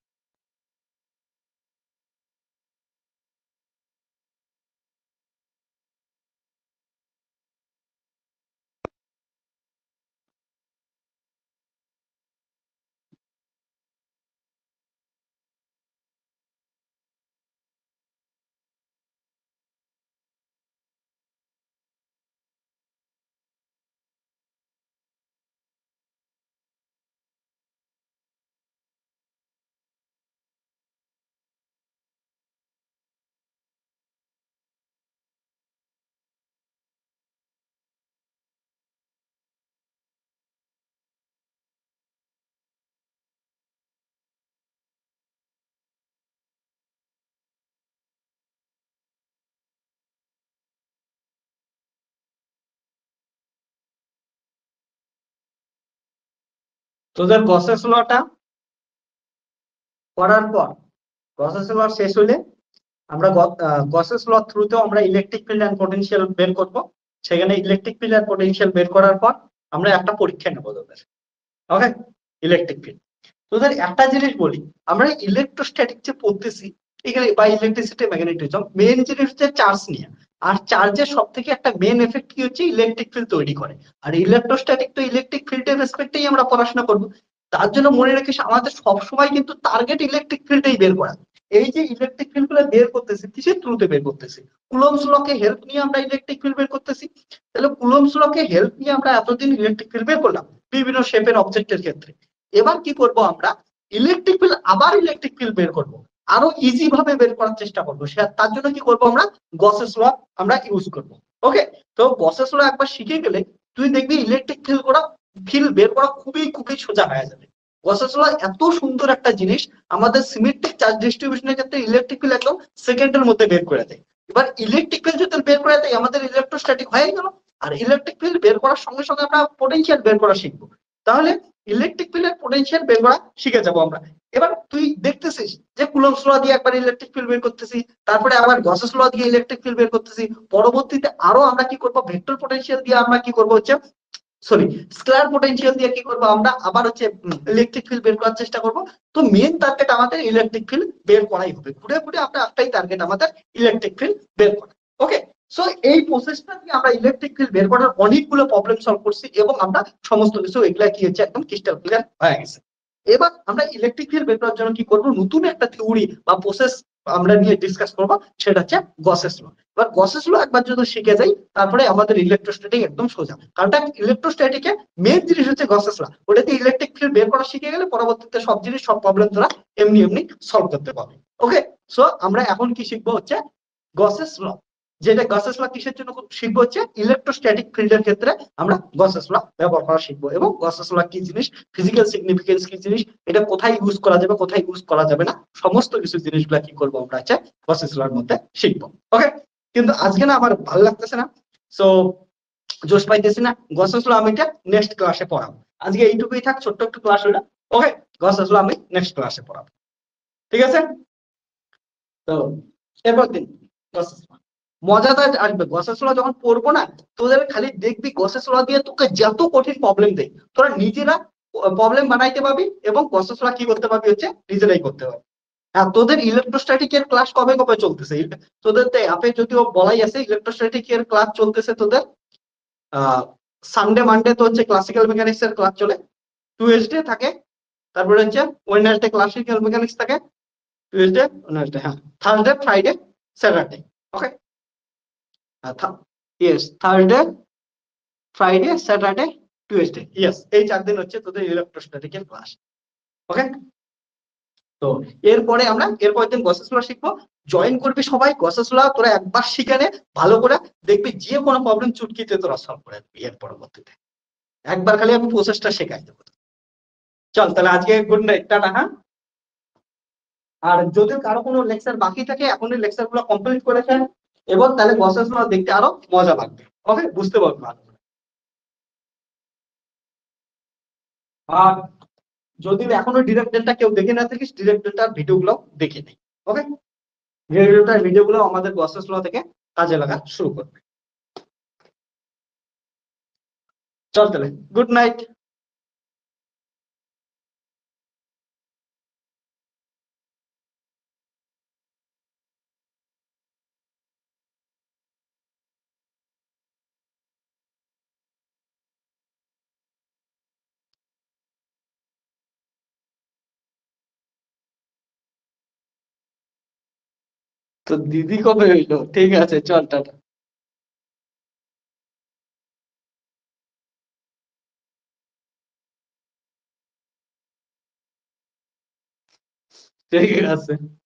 তোদের গসেস লটা করার পর, গসেস ল শেষ হলে আমরা গসেস ল থ্রুতেও আমরা ইলেকট্রিক ফিল্ড এন্ড পটেনশিয়াল বের করব। সেখানে ইলেকট্রিক ফিল্ড এন্ড পটেনশিয়াল বের করার পর আমরা একটা পরীক্ষা নেবো তোদের, ওকে? ইলেকট্রিক ফিল্ড তোদের একটা জিনিস বলি, আমরা ইলেকট্রোস্ট্যাটিক যে পড়তেছি এখানে বা ইলেকট্রিসিটি ম্যাগনেটিজম, মেন জিনিস হচ্ছে চার্জ নিয়ে। আর চার্জের সব থেকে একটা মেন এফেক্ট কি হচ্ছে, ইলেকট্রিক ফিল্ড তৈরি করে। আর ইলেকট্রোস্ট্যাটিক তো ইলেকট্রিক ফিল্ডের রেসপেক্টেই আমরা পড়াশোনা করব। তার জন্য মনে রাখিস আমাদের সবসময় কিন্তু টার্গেট ইলেকট্রিক ফিল্ডেই বের করা। এই যে ইলেকট্রিক ফিল্ড গুলো বের করতেছি কিসের থ্রুতে বের করতেছি, কুলম্বস লকে হেল্প নিয়ে আমরা ইলেকট্রিক ফিল্ড বের করতেছি। তাহলে কুলম্বস লকে হেল্প নিয়ে আমরা এতদিন ইলেকট্রিক ফিল্ড বের করলাম বিভিন্ন শেপের অবজেক্টের ক্ষেত্রে। এবার কি করব আমরা, ইলেকট্রিক ফিল্ড আবার ইলেকট্রিক ফিল্ড বের করব, আরো ইজি ভাবে বের করার চেষ্টা করবো। তার জন্য কি করব আমরা, গসেস ল আমরা ইউজ করব। ওকে, তো গসেস ল একবার শিখে গেলে তুই দেখবি ইলেকট্রিক ফিল্ড বের করা খুবই খুবই সোজা হয়ে যাবে। গসেস ল এত সুন্দর একটা জিনিস, আমাদের সিমেট্রিক চার্জ ডিস্ট্রিবিউশনের ক্ষেত্রে ইলেকট্রিক ফিল্ড একদম সেকেন্ডের মধ্যে বের করে দেয়। এবার ইলেকট্রিক ফিল্ড যদি বের করে দেয় আমাদের ইলেকট্রোস্ট্যাটিক হয়ে গেল। আর ইলেকট্রিক ফিল্ড বের করার সঙ্গে সঙ্গে আমরা পোটেনশিয়াল বের করা শিখবো। তাহলে ইলেকট্রিক ফিল্ডের পোটেনশিয়াল বের করা শিখে যাবো আমরা। এবার তুই দেখতেছিস যে কুলম্বস ল দিয়ে একবার ইলেকট্রিক ফিল্ড বের করতেছি, তারপরে আবার গসেস ল দিয়ে ইলেকট্রিক ফিল্ড বের করতেছি, পরবর্তীতে আরো আমরা কি করবো, ভেক্টর পোটেনশিয়াল দিয়ে আমরা কি করবো হচ্ছে সরি স্কেলার পোটেনশিয়াল দিয়ে কি করবো আমরা আবার হচ্ছে ইলেকট্রিক ফিল্ড বের করার চেষ্টা করব। তো মেন টার্গেট আমাদের ইলেকট্রিক ফিল্ড বের করাই হবে, ঘুরে ঘুরে আমরা একটাই টার্গেট আমাদের ইলেকট্রিক ফিল্ড বের করা। ওকে, সো এই প্রসেসটা দিয়ে আমরা ইলেকট্রিক ফিল্ড বের করার অনেকগুলো প্রবলেম সলভ করছি এবং আমরা সমস্ত কিছু এগুলা কি হচ্ছে একদম ক্রিস্টাল ক্লিয়ার হয়ে গেছে। এবার আমরা ইলেকট্রিক ফিল্ড বের করার জন্য কি করব, নতুন একটা থিওরি বা প্রসেস আমরা নিয়ে ডিসকাস করব, সেটা হচ্ছে গসেস ল। এবার গসেস ল একবার যদি শিখে যাই তারপরে আমাদের ইলেকট্রোস্ট্যাটিক একদম সোজা, কারণ ইলেকট্রোস্ট্যাটিকে মেইন জিনিস হচ্ছে গসেস ল। ওটাতে ইলেকট্রিক ফিল্ড বের করা শিখে গেলে পরবর্তীতে সব জিনিস সব প্রবলেম তোরা এমনি এমনি সলভ করতে পারবে। ওকে, সো আমরা এখন কি শিখবো হচ্ছে গসেস ল। যেটা গসেস ল কিসের জন্য শিখবো হচ্ছে ইলেকট্রোস্ট্যাটিক ফিল্ডের ক্ষেত্রে আমরা গসেস ল ব্যবহার করা শিখবো, এবং গসেস ল কি জিনিস, ফিজিক্যাল সিগনিফিকেন্স কি জিনিস, এটা কোথায় ইউজ করা যাবে কোথায় ইউজ করা যাবে না, সমস্ত কিছু জিনিসগুলা কি করবো আমরা হচ্ছে গসেস লর মধ্যে শিখবো। ওকে, কিন্তু আজকে না আমার ভালো লাগতেছে না, সো জোশ পাইতেছি না, গসেস ল আমি এটা নেক্সট ক্লাসে পড়াবো। আজকে এইটুকুই থাক, ছোট্ট একটু ক্লাস হলো। ওকে, গসেস ল আমি নেক্সট ক্লাসে পড়াবো, ঠিক আছে? তো এরপর দিন গসেস ল মজাদার আসবে। গসেস ল যখন পড়বো না, তোদের খালি দেখবি গসেস ল দিয়ে তোকে যত কঠিন প্রবলেম দেয় তোরা নিজেরা প্রবলেম বানাইতে পারবি, এবং গসেস ল কি করতে পারবি হচ্ছে নিজেরাই করতে পারবি। হ্যাঁ, তোদের ইলেকট্রোস্ট্যাটিক এর ক্লাস কবে কবে চলতেছে? তোদের তো অ্যাপে যদিও বলাই আছে ইলেকট্রোস্ট্যাটিক এর ক্লাস চলতেছে তোদের সানডে মানডে তো হচ্ছে ক্লাসিক্যাল মেকানিক্স এর ক্লাস চলে, টুয়েসডে থাকে, তারপরে হচ্ছে ওয়েডনেসডে ক্লাসিক্যাল মেকানিক্স থাকে, টুয়েসডে ওয়েডনেসডে, হ্যাঁ, Thursday Friday Saturday. Okay, yes, Thursday Friday Saturday Tuesday, yes, এই 4 দিন হচ্ছে তোদের ইলেকট্রোস্ট্যাটিক এর ক্লাস। ওকে, তো এরপরে আমরা এরপরের দিন গসেস ল শিখবো। জয়েন করবি সবাই গসেস ল, তোরা একবার শিখে নে ভালো করে, দেখবি যে কোনো প্রবলেম চুটকিতে তোরা সলভ করে দিবি এর পরবর্তীতে। একবার খালি আমি প্রসেসটা শেখাই দেবো। চল তাহলে আজকে গুড নাইট, টাটা, হ্যাঁ। আর যদি কারো কোনো লেকচার বাকি থাকে এখনই লেকচার গুলো কমপ্লিট করে ফেল, এবং তাহলে গসেস ল দেখতে আরো মজা লাগবে। ওকে, বুঝতে পারবো ভালো করে। আর যদি এখনো ডিরেক্ট ডেল্টা কেউ দেখে না থাকিস, ডিরেক্ট ডেল্টার ভিডিও গুলো দেখে নেই। ওকে, ভিডিও গুলো আমাদের গসেস ল থেকে কাজে লাগা শুরু করবে। চল তাহলে গুড নাইট। তো দিদি কবে হইলো? ঠিক আছে, চল টাটা। ঠিক আছে।